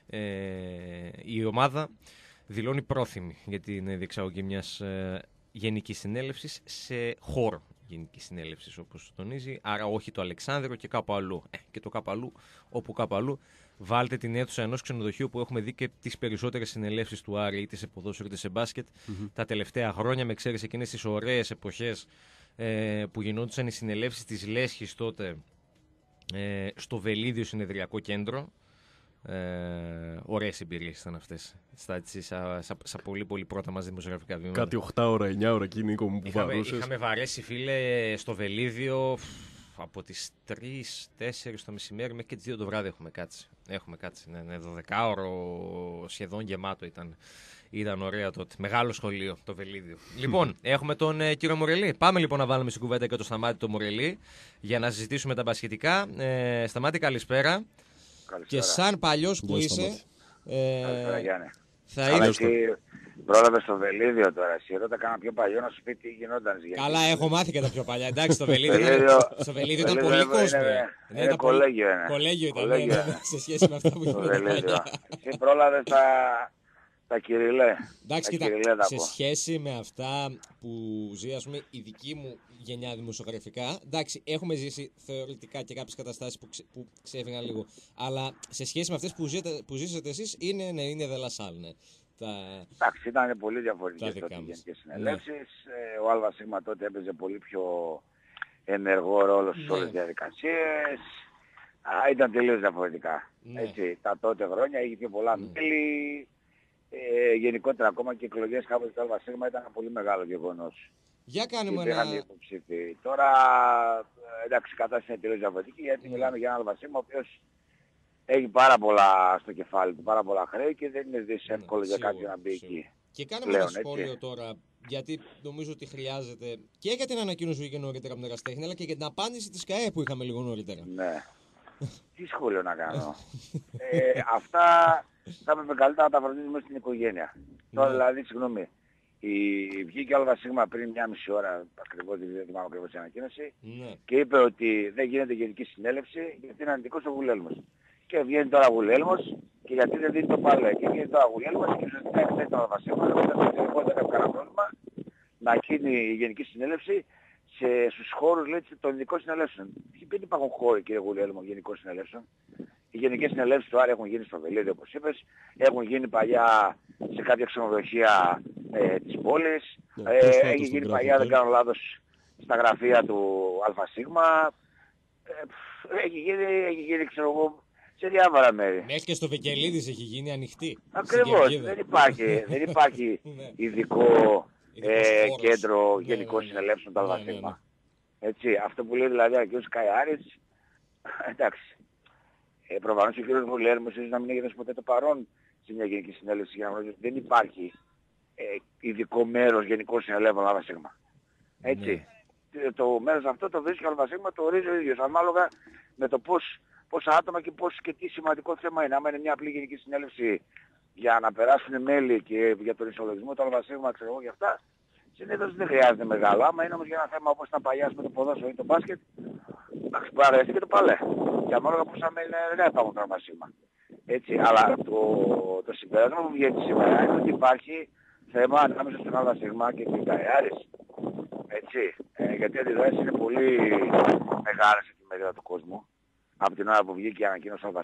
η ομάδα δηλώνει πρόθυμη για την διεξαγωγή μιας γενικής συνέλευσης σε χώρο γενικής συνέλευσης, όπως τονίζει. Άρα όχι το Αλεξάνδριο και κάπου αλλού. Και το κάπου αλλού, όπου κάπου αλλού, βάλτε την αίθουσα ενός ξενοδοχείου που έχουμε δει και τις περισσότερες συνελεύσεις του Άρη, είτε σε ποδόσφαιρο είτε σε μπάσκετ, τα τελευταία χρόνια, με εξαίρεση εκείνες τις ωραίες εποχές που γινόντουσαν οι συνελεύσεις της Λέσχης τότε στο Βελίδιο Συνεδριακό Κέντρο. Ωραίες εμπειρίες ήταν αυτές. Στα πολύ πολύ πρώτα μας δημοσιογραφικά βήματα. Κάτι 8 ώρα, 9 ώρα εκείνη Νίκο μου που βαρούσες. Είχαμε βαρέσει, φίλε, στο Βελίδιο από τις 3-4 το μεσημέρι μέχρι και τις 2 το βράδυ έχουμε κάτσει. Ναι, 12ωρο σχεδόν γεμάτο ήταν. Ήταν ωραία τότε. Μεγάλο σχολείο το Βελίδιο. Λοιπόν, έχουμε τον κύριο Μορελή. Πάμε λοιπόν να βάλουμε στην κουβέντα και το Σταμάτη το Μορελή για να συζητήσουμε τα μπασκετικά. Σταμάτη, καλησπέρα. Καλησπέρα. Και σαν παλιός που είσαι. Καλησπέρα, Γιάννη. Θα είδες. Πρόλαβε στο Βελίδιο τώρα. Εσύ ρώτα κάνα πιο παλιό να σου πει τι γινόταν. Καλά, έχω μάθει και τα πιο παλιά. Εντάξει, στο Βελίδιο Βελίδιο ήταν πολύ κόσμο. Είναι κολέγιο. Κολέγιο ήταν σε σχέση με αυτά που γίνονταν παλιά. Εσύ πρόλαβε τα Κυριλέ. Εντάξει, κοίτα, σε σχέση με αυτά που ζει, ας πούμε, η δική μου γενιά δημοσιογραφικά, εντάξει, έχουμε ζήσει θεωρητικά και κάποιες καταστάσεις που ξέφυγαν λίγο. Αλλά σε σχέση με αυτές που ζήσατε εσείς, είναι δελασάλ, ναι. Εντάξει, ήταν πολύ διαφορετικές τότε οι γενικές συνελεύσεις. Ο Άλβα Σίγμα τότε έπαιζε πολύ πιο ενεργό ρόλο στις όλες τις διαδικασίες. Ήταν τελείως διαφορετικά. Έτσι, τα τότε χρόνια είχε πιο πολλά μέλη. Γενικότερα ακόμα και οι εκλογές κάποτε του Άλβα Σίγμα ήταν ένα πολύ μεγάλο γεγονός. Για κάνουμε ένα... Τώρα, εντάξει, η κατάσταση είναι τελείως διαφορετική γιατί μιλάμε για ένα Άλβα Σίγμα ο οποίος έχει πάρα πολλά στο κεφάλι του, πάρα πολλά χρέη και δεν είναι εύκολο για κάποιον να μπει εκεί. Και κάναμε ένα σχόλιο τώρα, γιατί νομίζω ότι χρειάζεται και για την ανακοίνωση που είχε νωρίτερα από την Εραστέχνη, αλλά και για την απάντηση της ΚΑΕ που είχαμε λίγο νωρίτερα. Ναι. Τι σχόλιο να κάνω. Αυτά θα έπρεπε καλύτερα να τα φροντίζουμε στην οικογένεια. Τώρα δηλαδή, συγγνώμη, βγήκε ο Άλβα Σίγμα πριν μια μισή ώρα, ακριβώς δεν θυμάμαι ακριβώς την ανακοίνωση, και είπε ότι δεν γίνεται γενική συνέλευση γιατί είναι αρνητικός ο Γουλέλμος. Και βγαίνει τώρα ο Γουλέλμος και γιατί δεν δίνει το παλέ. Και βγαίνει τώρα ο Γουλέλμος και ουσιαστικά εκθέτει τον Άλβα Σίγμα, εγώ δεν έχω κανένα πρόβλημα να γίνει η γενική συνέλευση στους χώρους των ειδικών συνελεύσεων. Δεν υπάρχουν χώροι, κύριε Γουλέλμο, γενικών συνελεύσεων. Οι γενικές συνελεύσεις του Άρη έχουν γίνει στο Βελίδιο, όπως είπες, έχουν γίνει παλιά σε κάποια ξενοδοχεία της πόλης, έχει γίνει παλιά, δεν κάνω λάθος, στα γραφεία του ΑΣ, έχει γίνει, ξέρω εγώ, σε διάφορα μέρη. Μέχρι και στο Βικελίδης έχει γίνει ανοιχτή. Ακριβώς, δεν υπάρχει ειδικό κέντρο γενικών συνελεύσεων του ΑΣ. Έτσι, αυτό που λέει δηλαδή ο κ. Καϊάρης, εντάξει. Προφανώς ο κ. Γουλέλμος ίσως να μην έγινε ποτέ το παρόν σε μια γενική συνέλευση για να γνωρίζει ότι δεν υπάρχει ειδικό μέρος γενικών συνελεύσεων ΑΣ. Έτσι. Το μέρος αυτό το βρίσκει ο ΑΣ, το ορίζει ο ίδιος, ανάλογα με το πόσα άτομα και τι σημαντικό θέμα είναι. Άμα είναι μια απλή γενική συνέλευση για να περάσουν μέλη και για τον ισολογισμό του ΑΣ, ξέρω εγώ, για αυτά, συνήθως δεν χρειάζεται μεγάλο. Άμα είναι όμως για ένα θέμα όπως ήταν παλιά με το ποδόσφαιρο ή το μπάσκετ, εντάξει, παραδείγματι και το παλέ. Και ανάλογα πόσα μέλη δεν υπάρχουν το ΑΣ. Έτσι, αλλά το συμπέρασμα που βγαίνει σήμερα είναι ότι υπάρχει θέμα ανάμεσα στον ΑΣ και την Καϊάρης. Έτσι, γιατί οι αντιδράσεις είναι πολύ μεγάλες στη μερίδα του κόσμου. Από την ώρα που βγήκε η ανακοίνωση ΑΣ.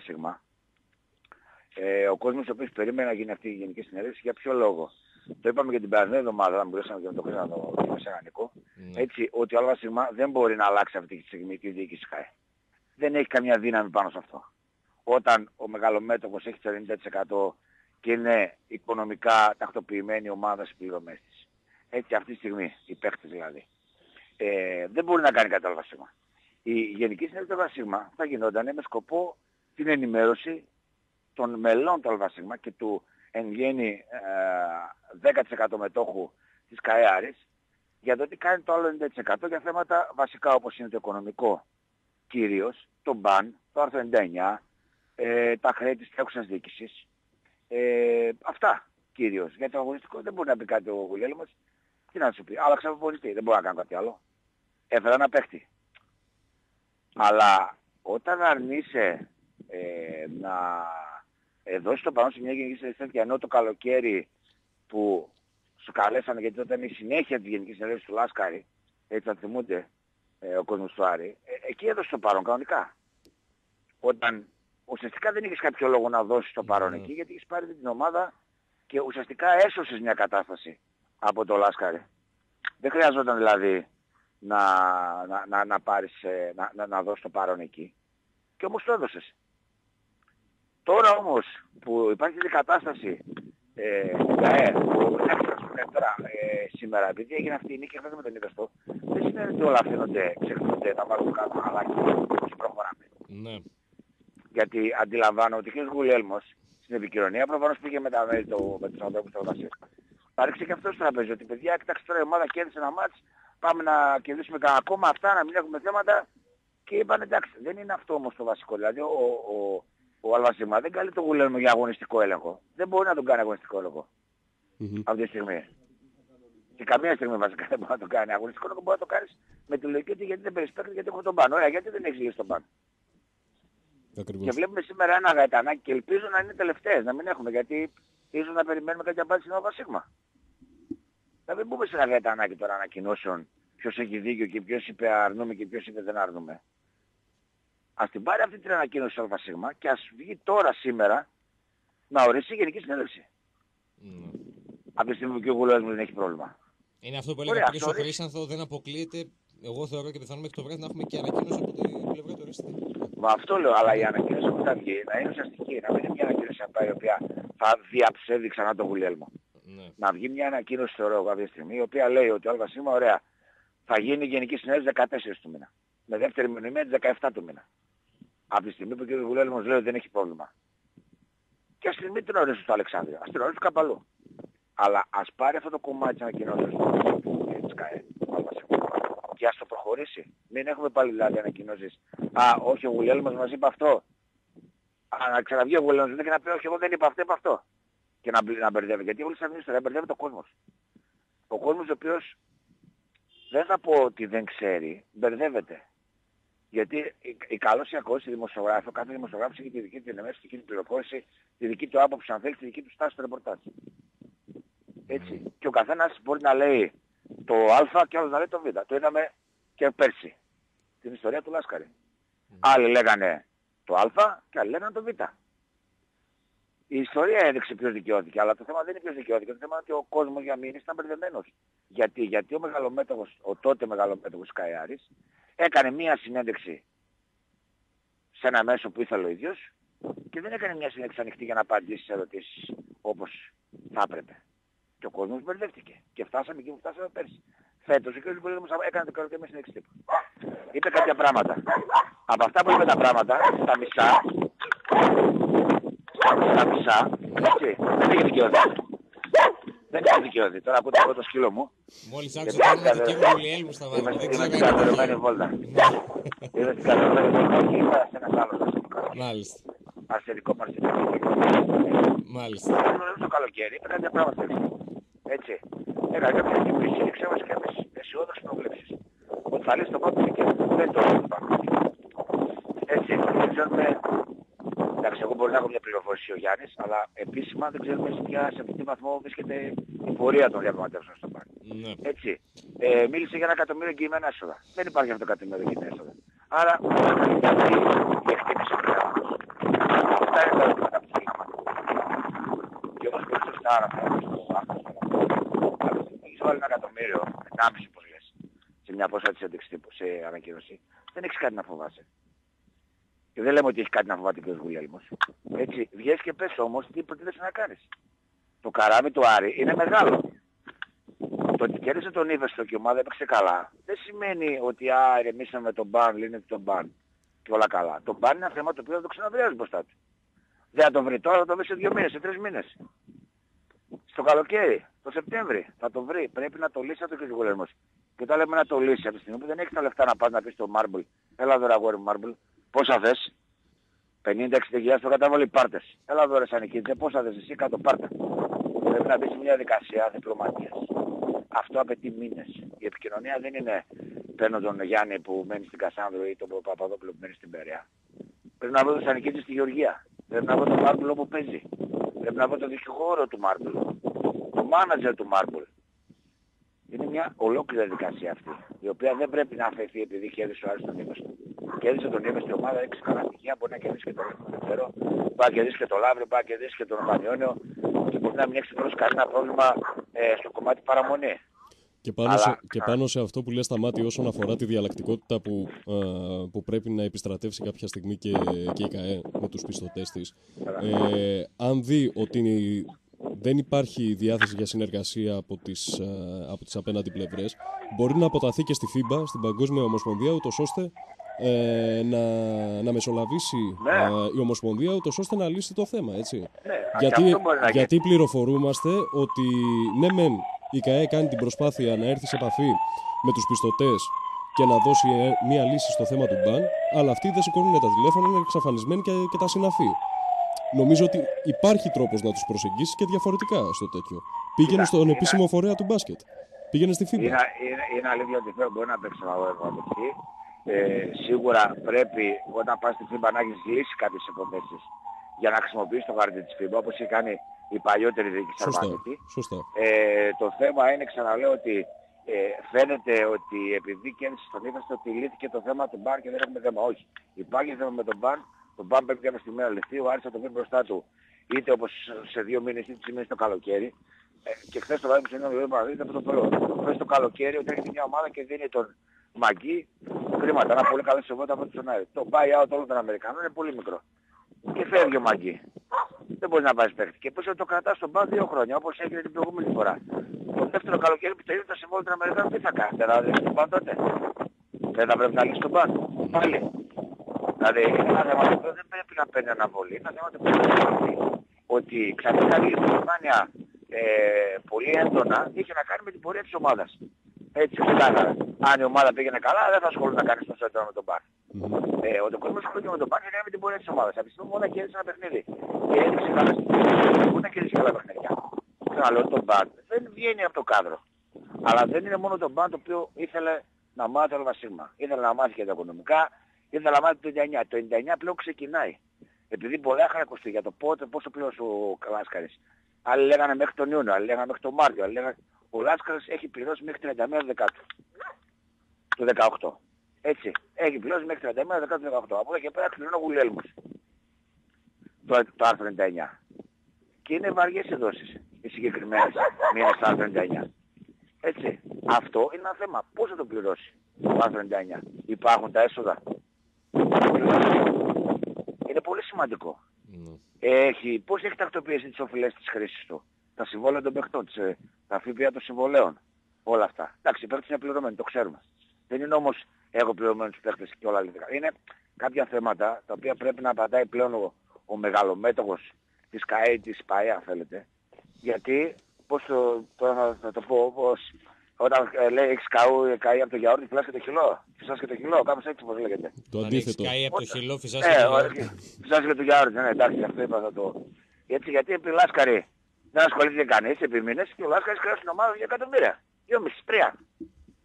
Ο κόσμος ο οποίος περίμενε να γίνει αυτή η γενική συνέλευση, για ποιο λόγο. Το είπαμε και την περασμένη εβδομάδα, αν μπορούσαμε και να το χρήσαμε να το δούμε σε Νικό, έτσι, ότι ο ΑΣ δεν μπορεί να αλλάξει αυτή τη στιγμή τη διοίκηση ΚΑΕ. Δεν έχει καμία δύναμη πάνω σε αυτό. Όταν ο μεγαλομέτωχος έχει το 90% και είναι οικονομικά τακτοποιημένη ομάδα στις πληρωμές της. Έτσι, αυτή τη στιγμή, οι παίχτες δηλαδή. Δεν μπορεί να κάνει κάτι το ΑΣ. Η γενική συνέλευση του ΑΣ θα γινόταν με σκοπό την ενημέρωση των μελών του ΑΣ και του εν γέννη 10% μετόχου της ΚΑΕΑΡης για το τι κάνει το άλλο 90% για θέματα βασικά όπως είναι το οικονομικό κυρίως, το μπαν, το άρθρο 99, τα χρέη της τρέχουσας διοίκησης, αυτά κυρίως. Γιατί το αγωνιστικό δεν μπορεί να πει κάτι ο Γουλέλμος, τι να σου πει, άλλαξα προπονητή, δεν μπορεί να κάνω κάτι άλλο. Έφερα ένα παίχτη. Αλλά όταν αρνείσαι να δώσει το παρόν σε μια γενική συνέλευση και ενώ το καλοκαίρι που σου καλέσανε, γιατί τότε είναι η συνέχεια της γενικής συνέλευσης του Λάσκαρη, έτσι θα θυμούνται ο κόσμος του Άρη, εκεί έδωσε το παρόν κανονικά. Όταν ουσιαστικά δεν είχες κάποιο λόγο να δώσεις το παρόν εκεί, γιατί είχες πάρει την ομάδα και ουσιαστικά έσωσες μια κατάσταση από το Λάσκαρη. Δεν χρειαζόταν δηλαδή να πάρεις, να δώσεις το παρόν εκεί. Και όμως το έδωσες. Τώρα όμως που υπάρχει η κατάσταση τώρα σήμερα, επειδή έγινε αυτή η νίκη με τον Ιδεστό, δεν σημαίνει ότι όλα αφήνονται, ξεχνούνται, τα βάζουν κάτω χαλάκι και προχωράμε. Ναι. Γιατί αντιλαμβάνω ότι ο κ. Γουλέλμος στην επικοινωνία προφανώς πήγε με τους ανθρώπους του ΑΣ. Παρήξε και αυτό στο τραπέζι, ότι παιδιά, κοιτάξτε τώρα η ομάδα κέρδισε ένα μάτς, πάμε να κερδίσουμε κανένα ακόμα αυτά, να μην έχουμε θέματα. Και είπαν εντάξει, δεν είναι αυτό όμως το βασικό. Δηλαδή ο ΑΣ δεν καλεί το Γουλέλμο για αγωνιστικό έλεγχο. Δεν μπορεί να τον κάνει αγωνιστικό έλεγχο. αυτή τη στιγμή. Και καμία στιγμή βασικά δεν μπορεί να το κάνει. Αγωνιστικό μπορεί να το κάνεις με τη λογική ότι γιατί δεν παίρνεις παίκτη, γιατί έχω τον παν. Ωραία, γιατί δεν έχεις λύσει τον παν. Και βλέπουμε σήμερα ένα Γαϊτανάκι και ελπίζω να είναι τελευταίες, να μην έχουμε, γιατί ίσως να περιμένουμε κάποια απάντηση στην ΟΒ. Να μην μπούμε σε ένα Γαϊτανάκι τώρα ανακοινώσεων ποιος έχει δίκιο και ποιος είπε αρνούμε και ποιος είπε δεν αρνούμε. Ας την πάρει αυτή την ανακοίνωση της ΟΒ και ας βγει τώρα σήμερα να ορίσει η Γενική Συνέλευση. Από τη στιγμή που και ο Γουλιέλμος δεν έχει πρόβλημα. Είναι αυτό που έλεγα πριν ο Χρήσανθο, δεν αποκλείεται. Εγώ θεωρώ και πιθανόν μέχρι το βράδυ να έχουμε και ανακοίνωση από την πλευρά του οριστή. Μα αυτό λέω, αλλά η ανακοίνωση που θα βγει να είναι ουσιαστική. Να μην είναι μια ανακοίνωση η οποία θα διαψεύδει ξανά τον Γουλιέλμο. Ναι. Να βγει μια ανακοίνωση, θεωρώ εγώ κάποια στιγμή, η οποία λέει ότι όλα σήμερα, ωραία, θα γίνει η Γενική Συνέλευση 14 του μήνα. Με δεύτερη μηνυμία 17 του μήνα. Από τη στιγμή που ο κ. Γουλιέλμος λέει ότι δεν έχει πρόβλημα. Και ας μην την ορίσει στο Αλεξάνδριο, ας την ορίσει στο Καπαλού. Αλλά ας πάρει αυτό το κομμάτι της ανακοινώσεως της ΚΑΕ και ας το προχωρήσει. Μην έχουμε πάλι δηλαδή ανακοινώσεις. Όχι, ο Γουλιέλμος μας είπε αυτό. Να ξαναβγεί ο Γουλιέλμος και να πει όχι, εγώ δεν είπα αυτό, είπα αυτό. Και να μπερδεύει. Γιατί όλη αυτή την ιστορία μπερδεύει ο κόσμος. Ο κόσμος ο οποίος δεν θα πω ότι δεν ξέρει, μπερδεύεται. Γιατί η καλώς ή ακόμη δημοσιογράφο, κάθε δημοσιογράφος έχει τη δική του ενημέρωση, τη δική του πληροφόρηση, τη δική του άποψη, αν θέλει, τη δική του στάση στο ρεπορτάζ. Έτσι. Και ο καθένας μπορεί να λέει το Α και άλλος να λέει το Β. Το είδαμε και πέρσι. Την ιστορία του Λάσκαρη. Άλλοι λέγανε το Α και άλλοι λέγανε το Β. Η ιστορία έδειξε ποιος δικαιώθηκε, αλλά το θέμα δεν είναι ποιος δικαιώθηκε. Το θέμα είναι ότι ο κόσμος για μήνες ήταν μπερδεμένος. Γιατί ο μεγαλομέτωχος, ο τότε μεγαλομέτωχος Καϊάρης, έκανε μία συνέντευξη σε ένα μέσο που ήθελε ο ίδιος και δεν έκανε μια συνέντευξη ανοιχτή για να απαντήσει σε ερωτήσεις όπως θα έπρεπε. Και ο κόσμος μπερδεύτηκε. Και φτάσαμε εκεί που φτάσαμε πέρσι. Φέτος ο κ. Γουλιέλμος έκανε το καλοκαίρι με συνέντευξη τύπου. Είπε κάποια πράγματα. Από αυτά που είπε τα πράγματα, στα μισά, έτσι, δεν είχε δικαιώθει. Δεν είχε δικαιώθει. Τώρα ακούτε από το σκύλο μου. Μόλις άκουσα το κ. Γουλιέλμου στα βάρη. Είμαι στην κατανομένη βόλτα. Είμαι στην κατανομένη βόλτα και είπα σε ένας άλλος. Μάλιστα. Αρσενικό. Μάλιστα. Το καλοκαίρι είπε κάποια πράγματα. Έτσι. Έκανε κάποια κινήσεις και ξέρουμε και κάποιες αισιόδοξες προβλέψεις. Ότι θα λύσει το πρώτο δικαίωμα. Δεν το είπα. Έτσι. Δεν ξέρουμε. Εντάξει, εγώ μπορεί να έχω μια πληροφόρηση ο Γιάννης, αλλά επίσημα δεν ξέρουμε σε τι βαθμό βρίσκεται η πορεία των διαπραγματεύσεων στον ΠΑΝ. Ναι. Έτσι. Μίλησε για 1 εκατομμύριο εγγυημένα έσοδα. Δεν υπάρχει αυτό το 1 εκατομμύριο εγγυημένα έσοδα. Άρα, η εκτίμηση του θέματος. Αυτά είναι τα ερωτήματα που θέλαμε. Και όπως πολύ σωστά αναφέραμε στο άνθρωπο, έχεις βάλει 1 εκατομμύριο, 1,5 όπως λες, σε μια πόσα της ένταξης τύπου, σε ανακοίνωση, δεν έχεις κάτι να φοβάσαι. Και δεν λέμε ότι έχει κάτι να φοβάται και ο Γουλιέλμος. Έτσι, βγες και πες όμως τι προτείνεσαι να κάνεις. Το καράβι του Άρη είναι μεγάλο. Το ότι κέρδισε τον Ήβεστο και η ομάδα έπαιξε καλά, δεν σημαίνει ότι ηρεμήσαμε τον μπαν, λύνεται τον μπαν και όλα καλά. Το μπαν είναι ένα θέμα το οποίο θα το ξαναβρει μπροστά του. Δεν θα το βρει τώρα, θα το βρει σε 2 μήνες, σε 3 μήνες. Στο καλοκαίρι, το Σεπτέμβρη, θα το βρει. Πρέπει να το λύσει αυτό και ο Γουλιέλμος. Και όταν λέμε να το λύσει, από τη στιγμή που δεν έχει τα λεφτά να πας να πεις στο Marble, έλα εδώ αγόρι μου Marble, πόσα θες, 50-60 το καταβολή πάρτες. Έλα εδώ ρε Σανικίτζε, πόσα θες εσύ κάτω πάρτα. Πρέπει να μπει σε μια διαδικασία διπλωματίας. Αυτό απαιτεί μήνες. Η επικοινωνία δεν είναι παίρνω τον Γιάννη που μένει στην Κασάνδρο ή τον Παπαδόπουλο που μένει στην Περαία. Πρέπει να βρω τον Σανικίτζη στη Γεωργία. Πρέπει να βρω τον Μάρμπουλ όπου παίζει. Πρέπει να βρω τον δικηγόρο του Μάρμπουλ. Το μάνατζερ του Μάρμπουλ. Είναι μια ολόκληρη διαδικασία αυτή, η οποία δεν πρέπει να αφαιθεί επειδή κέρδισε ο Άρης τον Ήβεστο. Κέρδισε τον Ήβεστο, η ομάδα έχει καλά στοιχεία, μπορεί να κερδίσει και τον Λεύκο, δεν ξέρω. Μπορεί να κερδίσει και τον Λαύριο, μπορεί να κερδίσει και τον Πανιόνιο και μπορεί να μην έχει τελώς κανένα πρόβλημα στο κομμάτι παραμονή. Και πάνω σε αυτό που λες Σταμάτη όσον αφορά τη διαλλακτικότητα που πρέπει να επιστρατεύσει κάποια στιγμή και η ΚΑΕ με τους πιστωτές της, αν δει ότι δεν υπάρχει διάθεση για συνεργασία από τις απέναντι πλευρές, μπορεί να αποταθεί και στη FIBA, στην Παγκόσμια Ομοσπονδία, ούτως ώστε να μεσολαβήσει η Ομοσπονδία, ούτως ώστε να λύσει το θέμα, έτσι. Γιατί πληροφορούμαστε ότι ναι μεν η ΚΑΕ κάνει την προσπάθεια να έρθει σε επαφή με τους πιστωτές και να δώσει μια λύση στο θέμα του μπαν, αλλά αυτοί δεν σηκώνουν τα τηλέφωνα, είναι εξαφανισμένοι και τα συναφή. νομίζω ότι υπάρχει τρόπος να τους προσεγγίσεις και διαφορετικά στο τέτοιο. Πήγαινε στον επίσημο φορέα του μπάσκετ. Πήγαινε στη FIBA. Είναι αλήθεια ότι μπορεί να παίξει αγωγή. Σίγουρα πρέπει όταν πας στη FIBA να έχεις λύσει κάποιες υποθέσεις για να χρησιμοποιήσεις το χαρτί της FIBA, όπως είχε κάνει η παλιότερη διοίκηση Αρμανίτη. Σωστά. Το θέμα είναι, ξαναλέω, ότι φαίνεται ότι επειδή κέρδισε τον ύφεστο ότι λύθηκε το θέμα του μπαν και δεν έχουμε θέμα. Όχι. Υπάρχει θέμα με τον μπαν. Το μπαν πρέπει κάποια στιγμή να λυθεί. Ο Άρης θα το βρει μπροστά του είτε όπως σε 2 μήνες είτε σε μήνες το καλοκαίρι. Και χθες το βράδυ που συνέβη ο Παραδείγμα αυτό το πρώτο. Χθες το καλοκαίρι ότι έρχεται μια ομάδα και δίνει τον Μαγκή χρήματα. Ένα πολύ καλό συμβόλαιο από τον Άρη. Το buy-out όλων των Αμερικανών είναι πολύ μικρό. Και φεύγει ο Μαγκή. Δεν μπορεί να βάζει παίχτη. Και πόσο το κρατά στον μπαν 2 χρόνια όπως έγινε την προηγούμενη φορά. Το δεύτερο καλοκαίρι που τελείωσε το συμβόλαιο των Αμερικανών τι θα κάνει. Δεν θα λύσει τον μπαν τότε. Δεν θα πρέπει να λύσει τον μπαν. Πάλι. Δηλαδή είναι ένα θέμα που δεν πρέπει να παίρνει αναβολή. Είναι ένα θέμα που πρέπει να πει ότι ξαφνικά η Γερμανία πολύ έντονα είχε να κάνει με την πορεία της ομάδας. Έτσι ξεκάθαρα. Αν η ομάδα πήγαινε καλά δεν θα ασχολούνται να κάνει τόσο έντονα με τον μπαν. Ο κόσμος ασχολείται με τον μπαν και με την πορεία της ομάδας. Από τη στιγμή που κέρδισε ένα παιχνίδι και έδειξε καλά στην πορεία, μπορεί να κερδίσει καλά παιχνίδια. Ξαναλέω, το μπαν δεν βγαίνει από το κάδρο. Αλλά δεν είναι μόνο το μπαν το οποίο ήθελε να μάθει το Αλβασίγμα. Ήθελε να μάθει και τα οικονομικά, ήθελε να μάθει το 99. Το 99 πλέον ξεκινάει. Επειδή πολλά είχαν ακουστεί για το πότε, πόσο πλήρωσε ο Λάσκαρης. Άλλοι λέγανε μέχρι τον Ιούνιο, άλλοι λέγανε μέχρι τον Μάρτιο, άλλοι λέγανε... Ο Λάσκαρης έχει πληρώσει μέχρι 31 Δεκάτου του 18. Έτσι, έχει πληρώσει μέχρι 31 Δεκάτου του 18. Από εδώ και πέρα κληρώνει ο Γουλέλμος. Το άρθρο 99. Και είναι βαριές οι δόσεις, οι συγκεκριμένες μήνες στο άρθρο 99. Έτσι, αυτό είναι ένα θέμα. Πώς θα το πληρώσει το άρθρο 99. Υπάρχουν τα έσοδα. Είναι πολύ σημαντικό. Πώς έχει τακτοποιήσει τις οφειλές της χρήσης του. Τα συμβόλαια των παιχτών, τα ΦΠΑ των συμβολέων. Όλα αυτά. Εντάξει, οι παίκτες είναι πληρωμένοι, το ξέρουμε. Δεν είναι όμως έχω πληρωμένους παίκτες και όλα λοιπά. Είναι κάποια θέματα τα οποία πρέπει να απαντάει πλέον ο μεγαλομέτωχος της ΚΑΕ, της ΠΑΕ, αν θέλετε. Γιατί, πώς θα το πω, όταν λέει έχεις καεί από το γιαούρτι, φυσάς και το χυλό. Φυσάς και το χυλό, κάπως έτσι πώς λέγεται. Το αντίθετο. Καεί από το χυλό, φυσάς και το γιαούρτι. Φυσάς και το γιαούρτι, ναι, εντάξει, αυτό είπα θα το... Έτσι, γιατί επί Λάσκαρη δεν ασχολήθηκε κανείς επί μήνες και ο Λάσκαρης κράτησε την ομάδα 2 εκατομμύρια. 2,5-3.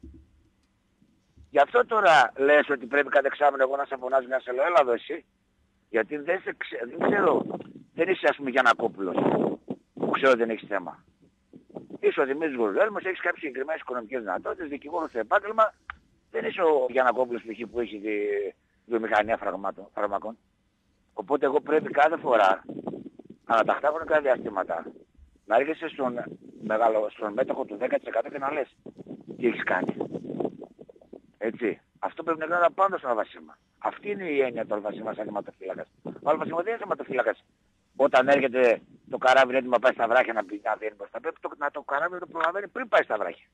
Γι' αυτό τώρα λες ότι πρέπει κάθε εξάμηνο εγώ να σε φωνάζει μια σε λέω, έλα εδώ εσύ. Γιατί δεν ξέρω, δεν είσαι ας πούμε Γιαννακόπουλος που ξέρω ότι δεν έχεις θέμα. Είσαι ο Δημήτρης Γουρδέλμος, έχεις κάποιες συγκεκριμένες οικονομικές δυνατότητες, δικηγόρος στο επάγγελμα. Δεν είσαι ο Γιαννακόπουλος που έχει τη βιομηχανία φαρμακών. Οπότε εγώ πρέπει κάθε φορά, αναταχτά χρονικά διαστήματα, να έρχεσαι στον μέτοχο του 10% και να λες τι έχεις κάνει. Έτσι. Αυτό πρέπει να γίνει πάνω στο αλβασίμα. Αυτή είναι η έννοια του αλβασίμα σαν αιματοφύλακας. Ο αλβασίμα δεν είναι αιματοφύλακας. Όταν έρχεται το καράβι έτοιμο να πάει στα βράχια να βγαίνει μπροστά, πρέπει το καράβι να το προλαβαίνει πριν πάει στα βράχια.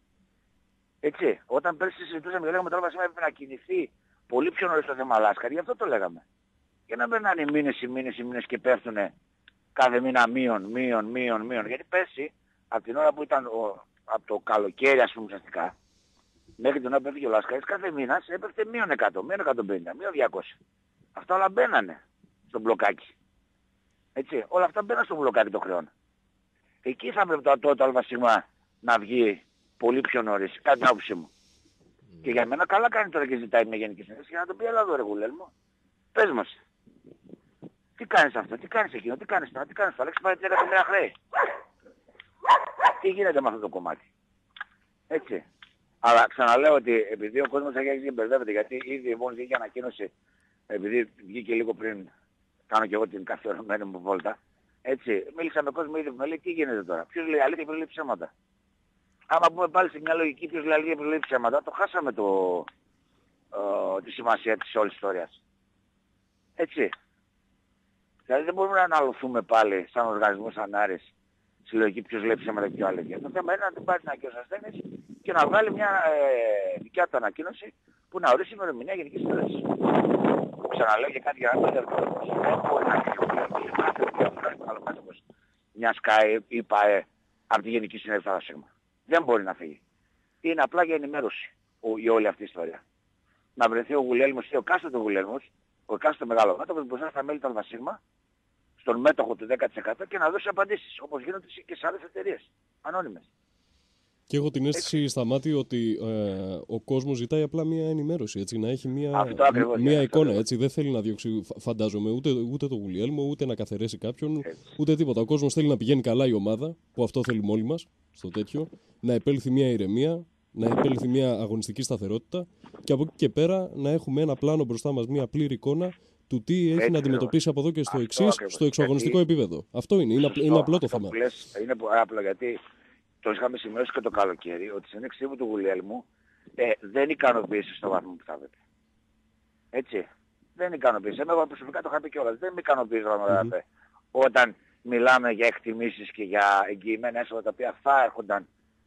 Έτσι. Όταν πέρσι συζητούσαμε και λέγαμε το αλβασίμα έπρεπε να κινηθεί πολύ πιο νωρίς το θέμα Λάσκαρη, γι' αυτό το λέγαμε. Για να μην είναι μήνες και πέφτουν κάθε μήνα μείον. Γιατί πέρσι, από την ώρα που ήταν από το καλοκαίρι ας πούμε ουσιαστικά, μέχρι την ώρα που έφυγε ο Λάσκαρης, κάθε μήνας έπεφτε μείον 100, μείον 150, μείον 200. Αυτά όλα μπαίνανε στο μπλοκάκι. Έτσι, όλα αυτά μπαίνανε στο μπλοκάκι το χρεών. Εκεί θα πρέπει το αλβασίγμα να βγει πολύ πιο νωρίς, κατά την άποψή μου. Και για μένα καλά κάνει τώρα και ζητάει μια γενική συνέντευξη για να το πει έλα εδώ ρε Γουλέλμο. Πες μας. Τι κάνεις αυτό, τι κάνεις εκείνο, τι κάνεις τώρα, τι κάνεις τώρα, έχεις πάρει 3 εκατομμύρια χρέη. Τι γίνεται με αυτό το κομμάτι. Έτσι. Αλλά ξαναλέω ότι επειδή ο κόσμος έχει αρχίσει και μπερδεύεται, γιατί ήδη μόλις είχε ανακοίνωση, επειδή βγήκε λίγο πριν, κάνω και εγώ την καθιερωμένη μου βόλτα, έτσι, μίλησα με κόσμο ήδη που με λέει τι γίνεται τώρα, ποιος λέει αλήθεια, ποιος λέει ψέματα. Άμα πούμε πάλι σε μια λογική ποιος λέει αλήθεια, ποιος λέει ψέματα, το χάσαμε τη σημασία της όλης ιστορίας. Έτσι. Δηλαδή δεν μπορούμε να αναλωθούμε πάλι σαν οργανισμό σαν Άρης στη λογική ποιος λέει ψέματα και ποιο αλήθεια. Το θέμα είναι να την πάρει την ανακοίνωση ασθένης και να βγάλει μια δικιά του ανακοίνωση που να ορίσει ημερομηνία γενικής συνέλευσης. Ξαναλέω και κάτι για να μην δεν μπορεί να κρύβει κάθε διάφορος μια ΣΚΑΕ ή ΠΑΕ από τη Γενική Συνέλευση του ΑΣΥΓΜΑ. Δεν μπορεί να φύγει. Είναι απλά για ενημέρωση η όλη αυτή η ιστορία. Να βρεθεί ο Γουλέλμος ή ο κάστο του Γουλέλμος, ο κάστο μεγάλο μέτωπος μπροστά στα μέλη του ΑΣΥΓΜΑ, στον μέτοχο του 10% και να δώσει απαντήσεις, όπως γίνονται και σε άλλες εταιρείες, ανώνυμες. Και έχω την αίσθηση στα μάτια ότι ο κόσμος ζητάει απλά μια ενημέρωση, έτσι, να έχει μια εικόνα. Έτσι, δεν θέλει να διώξει, φαντάζομαι, ούτε το Γουλιέλμο, ούτε να καθαρίσει κάποιον, ούτε τίποτα. Ο κόσμος θέλει να πηγαίνει καλά η ομάδα, που αυτό θέλουμε όλοι μας, στο τέτοιο, να επέλθει μια ηρεμία, να επέλθει μια αγωνιστική σταθερότητα και από εκεί και πέρα να έχουμε ένα πλάνο μπροστά μας, μια πλήρη εικόνα του τι έχει να αντιμετωπίσει από εδώ και στο εξής, στο εξωαγωνιστικό επίπεδο. Αυτό είναι απλό το θέμα. Είναι απλό γιατί το είχαμε σημειώσει και το καλοκαίρι ότι στην εξήγηση του Γουλιέλμου δεν ικανοποίησε στο βαθμό που θα έπρεπε. Έτσι. Δεν ικανοποίησε. Εγώ προσωπικά το είχα πει κιόλας. Δεν με ικανοποίησε όταν μιλάμε για εκτιμήσεις και για εγγυημένα έσοδα τα οποία θα έρχονταν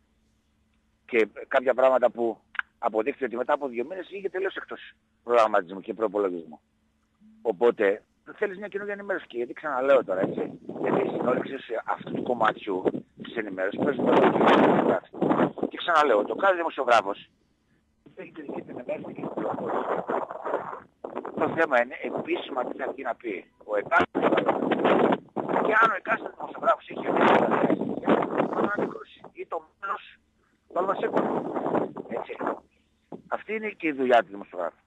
και κάποια πράγματα που αποδείχθηκε ότι μετά από 2 μήνες είχε τελείως εκτός προγραμματισμού και προπολογισμού. Οπότε θέλεις μια καινούργια ενημέρωση και γιατί ξαναλέω τώρα, έτσι. Γιατί η συνόληξη αυτού του κομματιού της ενημέρωσης παίζει το λόγο και ξαναλέω, το κάθε δημοσιογράφος έχει τη δική του ενημέρωση και την πληροφόρηση. Το θέμα είναι επίσημα τι θα βγει να πει ο εκάστοτε και αν ο εκάστοτε δημοσιογράφος έχει ανακοίνωση ή το μέλος του Αλβασέκου. Έτσι. Αυτή είναι και η δουλειά του δημοσιογράφου.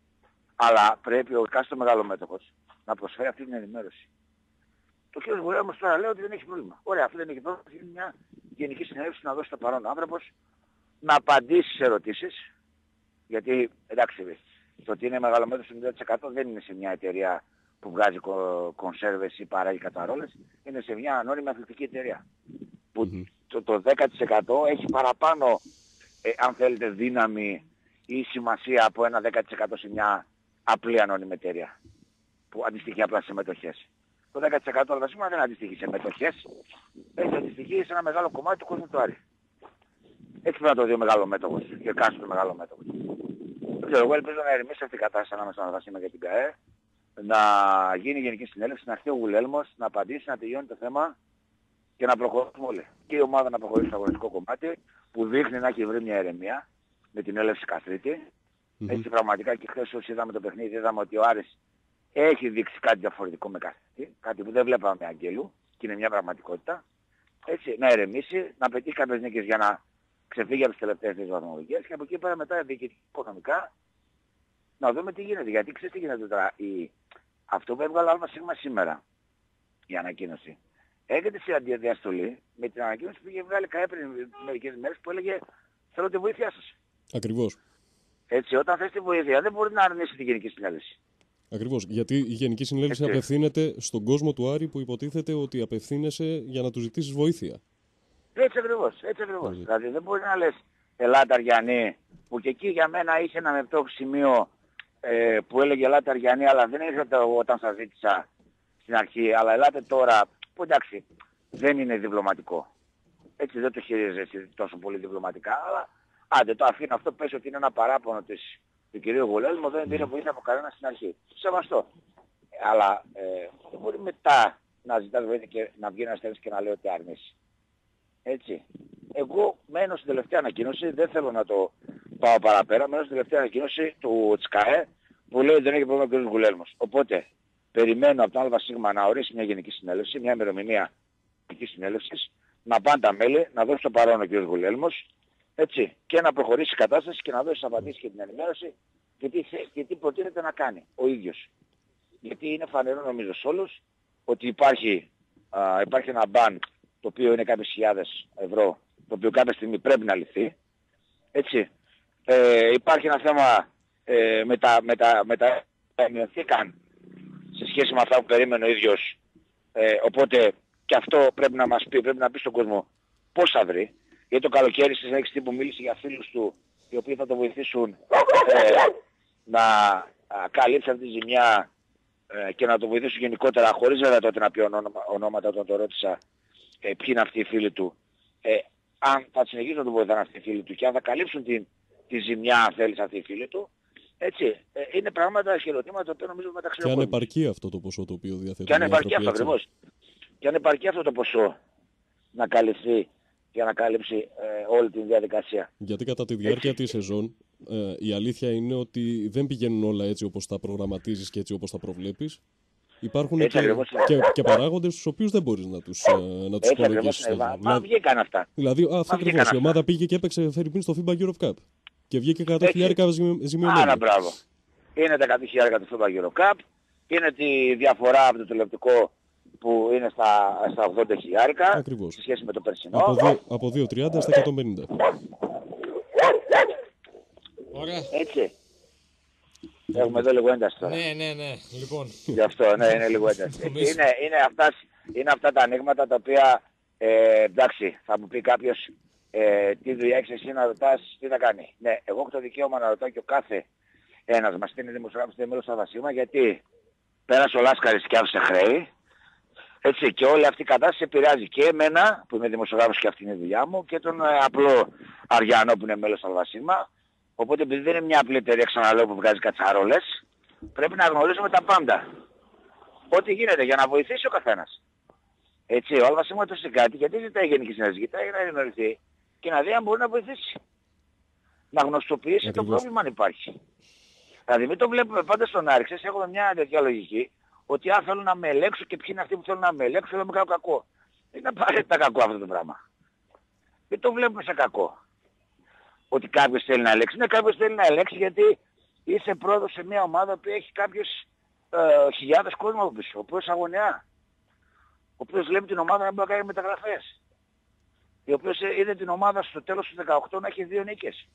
Αλλά πρέπει ο εκάστοτε μεγαλομέτωχος να προσφέρει αυτή την ενημέρωση. Το κ. Γουλιέλμος τώρα λέει ότι δεν έχει πρόβλημα. Ωραία, αυτό δεν έχει πρόβλημα. Είναι μια γενική συνέλευση να δώσει το παρόν άνθρωπος, να απαντήσει σε ερωτήσεις. Γιατί, εντάξει, το ότι είναι μεγαλομέτωχος 90% δεν είναι σε μια εταιρεία που βγάζει κονσέρβες ή παράγει καταρόλες. Είναι σε μια ανώνυμη αθλητική εταιρεία. Που το 10% έχει παραπάνω, αν θέλετε, δύναμη ή σημασία από ένα 10% σε μια απλή ανώνυμη εταιρεία. Που αντιστοιχεί απλά σε μετοχές. Το 10% αλβασίμα δεν αντιστοιχεί σε μετοχές, έχει αντιστοιχεί σε ένα μεγάλο κομμάτι του κόσμου του Άρη. Έτσι πρέπει να το δει ο μεγάλο μέτοχος και κάτω το μεγάλο μέτοχος. Δεν ξέρω, εγώ ελπίζω να ηρεμήσει αυτή η κατάσταση ανάμεσα στον Αλβασίμα και την ΚΑΕ, να γίνει γενική συνέλευση, να έρθει ο Γουλιέλμος, να απαντήσει, να τελειώνει το θέμα και να προχωρήσουμε όλοι. Και η ομάδα να προχωρήσει στο αγωνιστικό κομμάτι που δείχνει να έχει βρει μια ηρεμία με την έλευση Καστρίτη. Έτσι πραγματικά και χθες όσοι είδαμε το παιχνίδι είδαμε ότι ο Άρης έχει δείξει κάτι διαφορετικό με Καστρίτη, κάτι που δεν βλέπαμε με Αγγέλου και είναι μια πραγματικότητα. Έτσι, να ηρεμήσει, να πετύχει κάποιες νίκες για να ξεφύγει από τις τελευταίες 2 βαθμολογίες και από εκεί πέρα μετά διοικητικά οικονομικά να δούμε τι γίνεται. Γιατί ξέρεις τι γίνεται τώρα. Αυτό που έβγαλε ΑΣ σήμερα, η ανακοίνωση, έρχεται σε αντιδιαστολή με την ανακοίνωση που είχε βγάλει ΚΑΕ πριν μερικές μέρες που έλεγε θέλω τη βοήθειά σας. Ακριβώς. Έτσι, όταν θες τη βοήθεια δεν μπορεί να αρνήσει τη Γενική Συνέλευση. Ακριβώς. Γιατί η Γενική Συνέλευση απευθύνεται στον κόσμο του Άρη που υποτίθεται ότι απευθύνεσαι για να του ζητήσεις βοήθεια. Έτσι ακριβώς. Δηλαδή δεν μπορεί να λες ελάτε Αριανή, που και εκεί για μένα είχε ένα λεπτό σημείο που έλεγε ελάτε Αριανή, αλλά δεν ήρθατε όταν σας ζήτησα στην αρχή, αλλά ελάτε τώρα, που εντάξει δεν είναι διπλωματικό. Έτσι δεν το χειρίζεσαι τόσο πολύ διπλωματικά, αλλά άντε το αφήνω αυτό, πες ότι είναι ένα παράπονο του κυρίου Γουλιέλμου, δεν πήρε βοήθεια από κανένα στην αρχή. Σεβαστό. Αλλά δεν μπορεί μετά να ζητάς βοήθεια και να βγει ένας τέλος και να λέει ότι αρνήσει. Έτσι. Εγώ μένω στην τελευταία ανακοίνωση, δεν θέλω να το πάω παραπέρα, μένω στην τελευταία ανακοίνωση του ΤΣΚΑΕ που λέει ότι δεν έχει πρόβλημα ο κ. Γουλιέλμος. Οπότε περιμένω από τον ΑΣ να ορίσει μια γενική συνέλευση, μια ημερομηνία γενικής συνέλευσης, να πάνε τα μέλη, να δώσει το παρόν ο κ. Γουλιέλμος, έτσι, και να προχωρήσει η κατάσταση και να δώσει απαντήσεις και την ενημέρωση και τι προτείνεται να κάνει ο ίδιος. Γιατί είναι φανερό νομίζω σε όλους ότι υπάρχει ένα μπαν το οποίο είναι κάποιες χιλιάδες ευρώ, το οποίο κάποια στιγμή πρέπει να λυθεί. Έτσι. Υπάρχει ένα θέμα με τα μειωθήκαν σε σχέση με αυτά που περίμενε ο ίδιος. Οπότε και αυτό πρέπει να μας πει, πρέπει να πει στον κόσμο πώς θα βρει. Γιατί το καλοκαίρι στις 6 τύπου μίλησε για φίλους του οι οποίοι θα το βοηθήσουν να καλύψει αυτή τη ζημιά και να το βοηθήσουν γενικότερα, χωρίς βέβαια τότε να πει ονόματα όταν το ρώτησα ποιοι είναι αυτοί οι φίλοι του. Αν θα συνεχίσουν να το βοηθάνε αυτοί οι φίλοι του και αν θα καλύψουν τη ζημιά αν θέλεις αυτοί οι φίλοι του. Έτσι, είναι πράγματα και ερωτήματα τα οποία νομίζω μεταξύ των. Και αν επαρκεί αυτό το ποσό το οποίο διαθέτει. Και αν επαρκεί αυτό ακριβώς. Και αν επαρκεί αυτό το ποσό να καλυφθεί για να κάλυψει όλη τη διαδικασία. Γιατί κατά τη διάρκεια της σεζόν η αλήθεια είναι ότι δεν πηγαίνουν όλα έτσι όπως τα προγραμματίζεις και έτσι όπως τα προβλέπεις. Υπάρχουν Έτσι και παράγοντες στους οποίους δεν μπορείς να τους υπολογίσεις. Μα βγήκαν αυτά. Δηλαδή, αυτό ακριβώς. Η ομάδα πήγε και έπαιξε Φερρυπίν στο FIBA Europe Cup. Και βγήκε 100.000 ζημιωμένη. Άρα μπράβο. Είναι τα 100.000 του FIBA Europe Cup. Είναι τη διαφορά από το τηλεοπτικό που είναι στα 80.000 σε σχέση με το περσινό. Από 2.30 στα 150. Ωραία. Έτσι. Έχουμε εδώ λίγο ένταση τώρα. Ναι. Λοιπόν. Γι' αυτό, ναι, είναι λίγο ένταση. Είναι αυτά τα ανοίγματα τα οποία, εντάξει, θα μου πει κάποιος, τι δουλειά έχεις εσύ να ρωτάς, τι θα κάνει. Ναι, εγώ έχω το δικαίωμα να ρωτάω και ο κάθε ένας μας, είναι δημοσιογράφος, είναι μέλος στα Βασίλμα, γιατί πέρασε ο Λάσκαρης και άφησε χρέη. Έτσι, και όλη αυτή η κατάσταση επηρεάζει και εμένα, που είμαι δημοσιογράφος και αυτή είναι η δουλειά μου, και τον απλό Αριανό που είναι μέλος στα Βασίλμα. Οπότε επειδή δεν είναι μια απλή εταιρεία, ξαναλέω, που βγάζει κατσαρόλες, πρέπει να γνωρίζουμε τα πάντα. Ό,τι γίνεται για να βοηθήσει ο καθένας. Έτσι, ο Αλβασίμου το κάτι, γιατί ζητάει η Γενική Συνέλευση, ζητάει να ενημερωθεί και να δει αν μπορεί να βοηθήσει. Να γνωστοποιήσει το πρόβλημα αν υπάρχει. Δηλαδή μην το βλέπουμε πάντα στον Άρη, έχουμε μια τέτοια λογική, ότι αν θέλω να με ελέγξω και ποιοι είναι αυτοί που θέλουν να με ελέγξω, θέλω να κάνω κακό. Δεν είναι απαραίτητα κακό αυτό το πράγμα. Δεν το βλέπουμε σε κακό. Ότι κάποιος θέλει να ελέγξει. Ναι, κάποιος θέλει να ελέγξει γιατί είσαι πρόεδρος σε μια ομάδα που έχει κάποιες χιλιάδες κόσμο από πίσω. Ο οποίος αγωνιά. Ο οποίος βλέπει την ομάδα να μπορεί να κάνει μεταγραφές. Ο οποίος είδε την ομάδα στο τέλος του 18 να έχει 2 νίκες.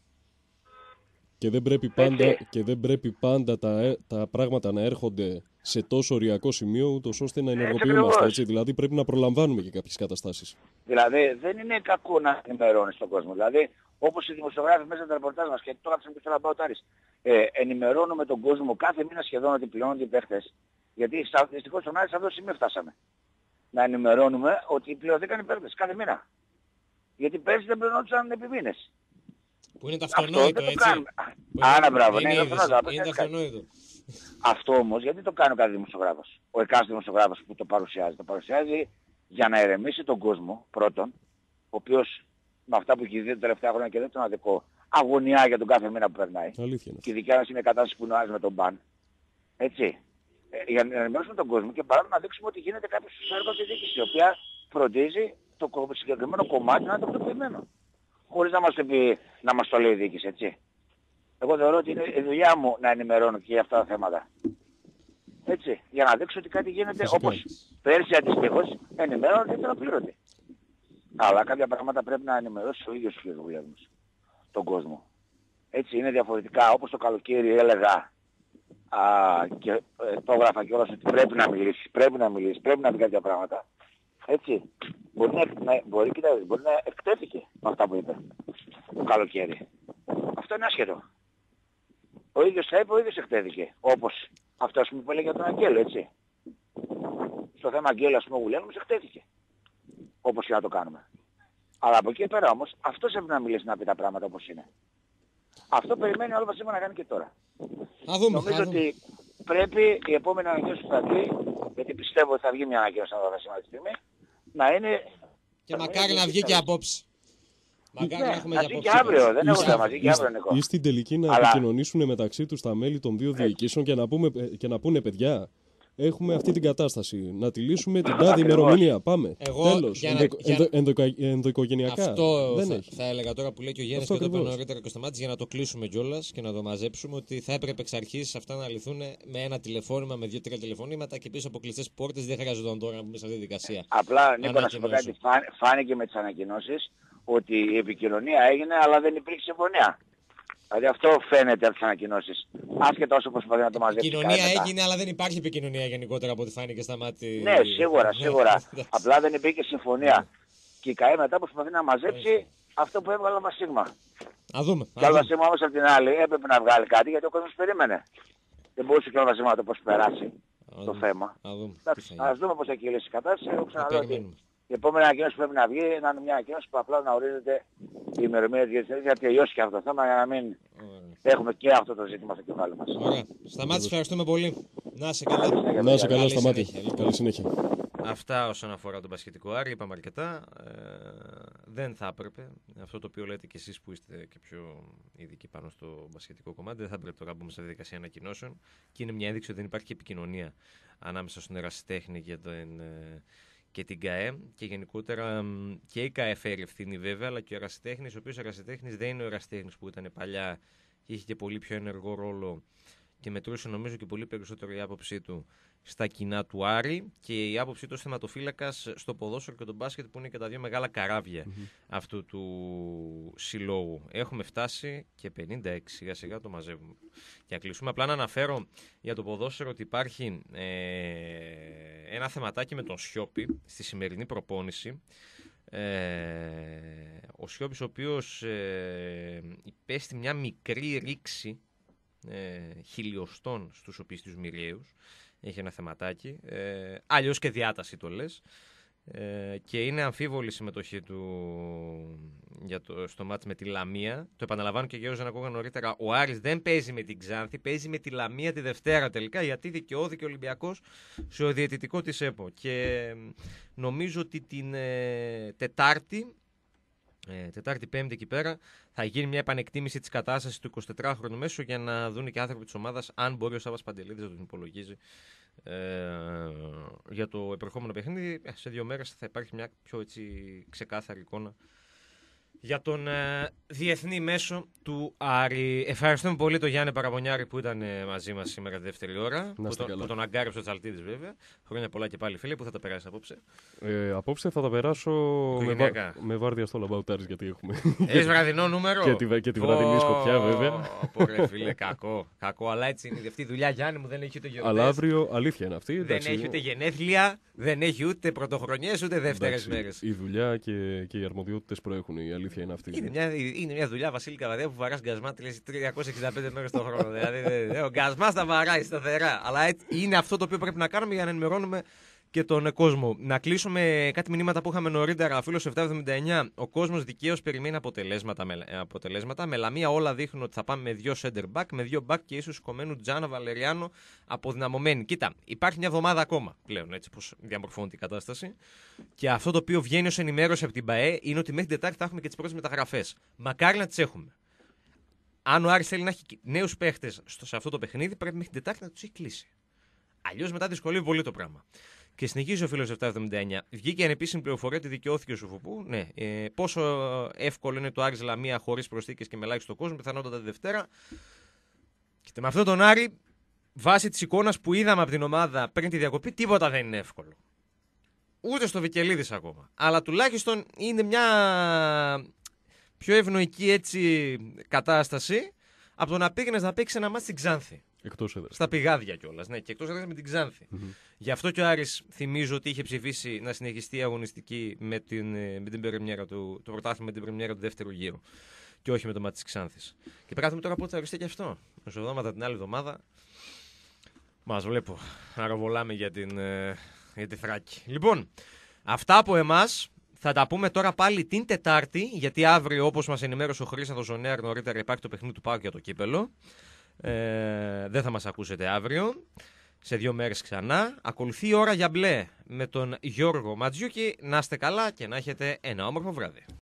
Και δεν πρέπει πάντα τα πράγματα να έρχονται σε τόσο οριακό σημείο, ούτως ώστε να ενεργοποιούμαστε. Έτσι. Δηλαδή πρέπει να προλαμβάνουμε και κάποιες καταστάσεις. Δηλαδή δεν είναι κακό να ενημερώνεις τον κόσμο. Δηλαδή όπως οι δημοσιογράφοι μέσα στα ρεπορτάζ μας, και τώρα θα θέλω να πάω τάρις, ενημερώνουμε τον κόσμο κάθε μήνα σχεδόν ότι πληρώνονται οι παίχτες. Γιατί δυστυχώς στον Άρη σε αυτό το σημείο φτάσαμε. Να ενημερώνουμε ότι πληρωθήκαν οι παίχτες κάθε μήνα. Γιατί πέρσι δεν πληρώνονταν επί μήνες. Που είναι το αυτονόητο, έτσι. Άρα μπράβο, είναι το αυτονόητο. Αυτό όμως γιατί το κάνει ο κάθε δημοσιογράφος. Ο εκάστοτε δημοσιογράφος που το παρουσιάζει. Το παρουσιάζει για να ερεμήσει τον κόσμο πρώτον, ο οποίος με αυτά που έχει δει τα τελευταία χρόνια και δεν τον αδικό, αγωνιά για τον κάθε μήνα που περνάει. Αλήθεια. Και η δικιά μας είναι η κατάσταση που νοάζει με τον μπαν. Έτσι. Για να ενημερώσουμε τον κόσμο και παρά να δείξουμε ότι γίνεται κάποιος έργο τη διοίκηση, η οποία φροντίζει το συγκεκριμένο κομμάτι να είναι τακτοποιημένο. Χωρίς να μας το πει, να μας το λέει η διοίκηση, έτσι. Εγώ θεωρώ ότι είναι η δουλειά μου να ενημερώνω και για αυτά τα θέματα. Έτσι. Για να δείξω ότι κάτι γίνεται όπως πέρσι αντιστοίχως ενημερώνω ότι ήταν απλήρωτη. Αλλά κάποια πράγματα πρέπει να ενημερώσει ο ίδιος ο δουλεύμος, τον κόσμο. Έτσι είναι διαφορετικά. Όπως το καλοκαίρι έλεγα και το έγραφα κιόλας ότι πρέπει να μιλήσει, πρέπει να πει κάποια πράγματα. Έτσι. Μπορεί να εκτέθηκε με αυτά που είπε το καλοκαίρι. Αυτό είναι άσχετο. Ο ίδιος θα είπε, ο ίδιος εκτέθηκε. Όπως αυτός που έλεγε για τον Αγγέλο, έτσι. Στο θέμα Αγγέλου, ας πούμε, ο Γουλιάνος εκτέθηκε. Όπως και να το κάνουμε. Αλλά από εκεί πέρα όμως, αυτός έπρεπε να μιλήσει, να πει τα πράγματα όπως είναι. Αυτό περιμένει ο Αλβασίμου να κάνει και τώρα. Νομίζω ότι πρέπει η επόμενη ανακοίνωση που θα βγει, γιατί πιστεύω ότι θα βγει μια ανακοίνωση από το Αλβασίμου αυτή τη στιγμή, να είναι... Και μακάρι να βγει και απόψε. Μακάρι να έχουμε και απόψε. Και αύριο, δεν έχω θέμα, και αύριο, Νικό. Ή στην τελική να επικοινωνήσουν μεταξύ τους τα μέλη των δύο διοικήσεων και να πούνε, παιδιά, έχουμε αυτή την κατάσταση. Να τη λύσουμε την τάδε ημερομηνία. Πάμε. Τέλος. Ενδοοικογενειακά. Αυτό θα έλεγα τώρα που λέει και ο Γιάννης και το είπε νωρίτερα και ο Σταμάτης, για να το κλείσουμε κιόλας και να το μαζέψουμε, ότι θα έπρεπε εξ αρχής αυτά να λυθούν με ένα τηλεφώνημα, με 2-3 τηλεφωνήματα και πίσω από κλειστές πόρτες. Δεν χρειαζόταν τώρα να μπούμε σε αυτή τη δικασία. Απλά, Νίκο, να σου πω κάτι. Φάνηκε με τις ανακοινώσεις ότι η επικοινωνία έγινε, αλλά δεν υπήρξε συμφωνία. Δηλαδή αυτό φαίνεται από τις ανακοινώσεις. Άσχετα όσο προσπαθεί να το μαζέψει. Η επικοινωνία έγινε, αλλά δεν υπάρχει επικοινωνία γενικότερα από ό,τι φάνηκε στα μάτια. Ναι, σίγουρα. Απλά δεν υπήρχε συμφωνία. Και η ΚΑΕ μετά προσπαθεί να μαζέψει αυτό που έβγαλε ο Βασίγμα. Α δούμε. Και ο Βασίγμα όμως από την άλλη έπρεπε να βγάλει κάτι γιατί ο κόσμος περίμενε. Δεν μπορούσε και ο Βασίγμα να το πώς περάσει το θέμα. Ας δούμε πώς θα κυλήσει η κατάσταση. Εγώ ξαναλέω ότι η επόμενη ανακοίνωση που πρέπει να βγει να είναι μια ανακοίνωση που απλά να ορίζεται η ημερομηνία της για να τελειώσει και αυτό το θέμα για να μην έχουμε και αυτό το ζήτημα στο κεφάλι μας. Ωραία. Σταμάτη, ευχαριστούμε πολύ. Να είσαι καλά. Να είσαι καλά, Σταμάτη. Καλή συνέχεια. Αυτά όσον αφορά τον μπασκετικό Άρη, είπαμε αρκετά. δεν θα έπρεπε. Αυτό το οποίο λέτε κι εσείς που είστε και πιο ειδικοί πάνω στο μπασκετικό κομμάτι, δεν θα έπρεπε τώρα να μπούμε σε διαδικασία ανακοινώσεων. Και είναι μια ένδειξη ότι δεν υπάρχει επικοινωνία ανάμεσα στον ερασιτέχνη και την ΚΑΕ. Και γενικότερα και η ΚΑΕ φέρει ευθύνη βέβαια, αλλά και ο ερασιτέχνης, ο οποίος ερασιτέχνης δεν είναι ο ερασιτέχνης που ήταν παλιά και είχε και πολύ πιο ενεργό ρόλο και μετρούσε νομίζω και πολύ περισσότερο η άποψή του στα κοινά του Άρη και η άποψή του ως θεματοφύλακας στο ποδόσφαιρο και τον μπάσκετ που είναι και τα δύο μεγάλα καράβια αυτού του συλλόγου. Έχουμε φτάσει και 56, σιγά σιγά το μαζεύουμε. Και να κλείσουμε, απλά να αναφέρω για το ποδόσφαιρο ότι υπάρχει ένα θεματάκι με τον Σιώπη στη σημερινή προπόνηση. Ο Σιώπης ο οποίος υπέστη μια μικρή ρήξη χιλιοστών στους οπίστιους μοιραίους. Έχει ένα θεματάκι, αλλιώς και διάταση το λες, και είναι αμφίβολη η συμμετοχή του στο μάτς με τη Λαμία. Το επαναλαμβάνω και για όσους δεν ακούγαν νωρίτερα, ο Άρης δεν παίζει με την Ξάνθη, παίζει με τη Λαμία τη Δευτέρα τελικά, γιατί δικαιώθηκε ο Ολυμπιακός στο διαιτητικό της ΕΠΟ. Και νομίζω ότι την Τετάρτη, Πέμπτη εκεί πέρα θα γίνει μια επανεκτίμηση της κατάστασης του 24χρονου μέσου για να δουν και άνθρωποι της ομάδας αν μπορεί ο Σάββας Παντελίδης να τον υπολογίζει για το επερχόμενο παιχνίδι. Σε 2 μέρες θα υπάρχει μια πιο έτσι ξεκάθαρη εικόνα για τον διεθνή μέσο του Άρη. Ευχαριστούμε πολύ τον Γιάννη Παραπονιάρη που ήταν μαζί μας σήμερα τη δεύτερη ώρα. Που τον αγκάριψε ο Τσαλτίδης βέβαια. Χρόνια πολλά και πάλι φίλε. Πού θα τα περάσει απόψε? Απόψε θα τα περάσω με βάρδια στο Λαμπαουτάρης γιατί έχουμε. Έχεις βραδινό νούμερο. και τη βραδινή σκοπιά βέβαια. Ωραία φίλε, κακό. Αλλά έτσι είναι αυτή η δουλειά, Γιάννη μου, δεν έχει ούτε γιορτές. Αλλά αύριο αλήθεια είναι αυτή. Δεν έχει ούτε γενέθλια, δεν έχει ούτε πρωτοχρονιές ούτε δεύτερες μέρες. Η δουλειά και οι αρμοδιότητες προέχουν. Η αλήθεια είναι αυτή. Είναι μια δουλειά, Βασίλη Καβαδέα, που βαράς γκασμά 365 μέρες το χρόνο. Δηλαδή, ο γκασμάς τα βαράει σταθερά. Αλλά είναι αυτό το οποίο πρέπει να κάνουμε για να ενημερώνουμε και τον κόσμο. Να κλείσουμε κάτι μηνύματα που είχαμε νωρίτερα. Ο φίλος 779. Ο κόσμος δικαίως περιμένει αποτελέσματα. Με Λαμία όλα δείχνουν ότι θα πάμε με 2 center back, με 2 back και ίσως κομμένου Τζάνα Βαλεριάνο αποδυναμωμένη. Κοίτα, υπάρχει μια εβδομάδα ακόμα πλέον, έτσι πως διαμορφώνεται η κατάσταση. Και αυτό το οποίο βγαίνει ως ενημέρωση από την ΠΑΕ είναι ότι μέχρι την Τετάρτη θα έχουμε και τις πρώτες μεταγραφές. Μακάρι να τις έχουμε. Αν ο Άρης θέλει να έχει νέους παίχτες σε αυτό το παιχνίδι, πρέπει μέχρι την Τετάρτη να τους έχει κλείσει. Αλλιώς μετά δυσκολεύει πολύ το πράγμα. Και συνεχίζει ο φίλος 779. Βγήκε ανεπίσημη πληροφορία ότι δικαιώθηκε ο Σουφουπού. Ναι. Πόσο εύκολο είναι το Άρης Λαμία χωρίς προσθήκες και με ελάχιστο κόσμο, πιθανότατα τη Δευτέρα. Και με αυτόν τον Άρη, βάσει της εικόνας που είδαμε από την ομάδα πριν τη διακοπή, τίποτα δεν είναι εύκολο. Ούτε στο Βικελίδης ακόμα. Αλλά τουλάχιστον είναι μια πιο ευνοϊκή έτσι κατάσταση από το να πήγαινες να παίξεις ένα μάτς στην Ξάνθη. Εκτός έδρας. Στα πηγάδια κιόλας. Ναι, και εκτός έδρας με την Ξάνθη. Γι' αυτό και ο Άρης θυμίζω ότι είχε ψηφίσει να συνεχιστεί η αγωνιστική με την πρεμιέρα το πρωτάθλημα με την πρεμιέρα του δεύτερου γύρου. Και όχι με το μάτι της Ξάνθης. Και περάσουμε τώρα πότε θα οριστεί και αυτό. Μεσοβδόματα την άλλη εβδομάδα. Μας βλέπω να ροβολάμε για τη Θράκη. Λοιπόν, αυτά από εμάς. Θα τα πούμε τώρα πάλι την Τετάρτη, γιατί αύριο, όπως μας ενημέρωσε ο Χρήστος Ζωνέαρ νωρίτερα, υπάρχει το παιχνίδι του ΠΑΟΚ για το κύπελο. Δεν θα μας ακούσετε αύριο. Σε 2 μέρες ξανά. Ακολουθεί η ώρα για μπλε με τον Γιώργο Ματζιούκη. Να είστε καλά και να έχετε ένα όμορφο βράδυ.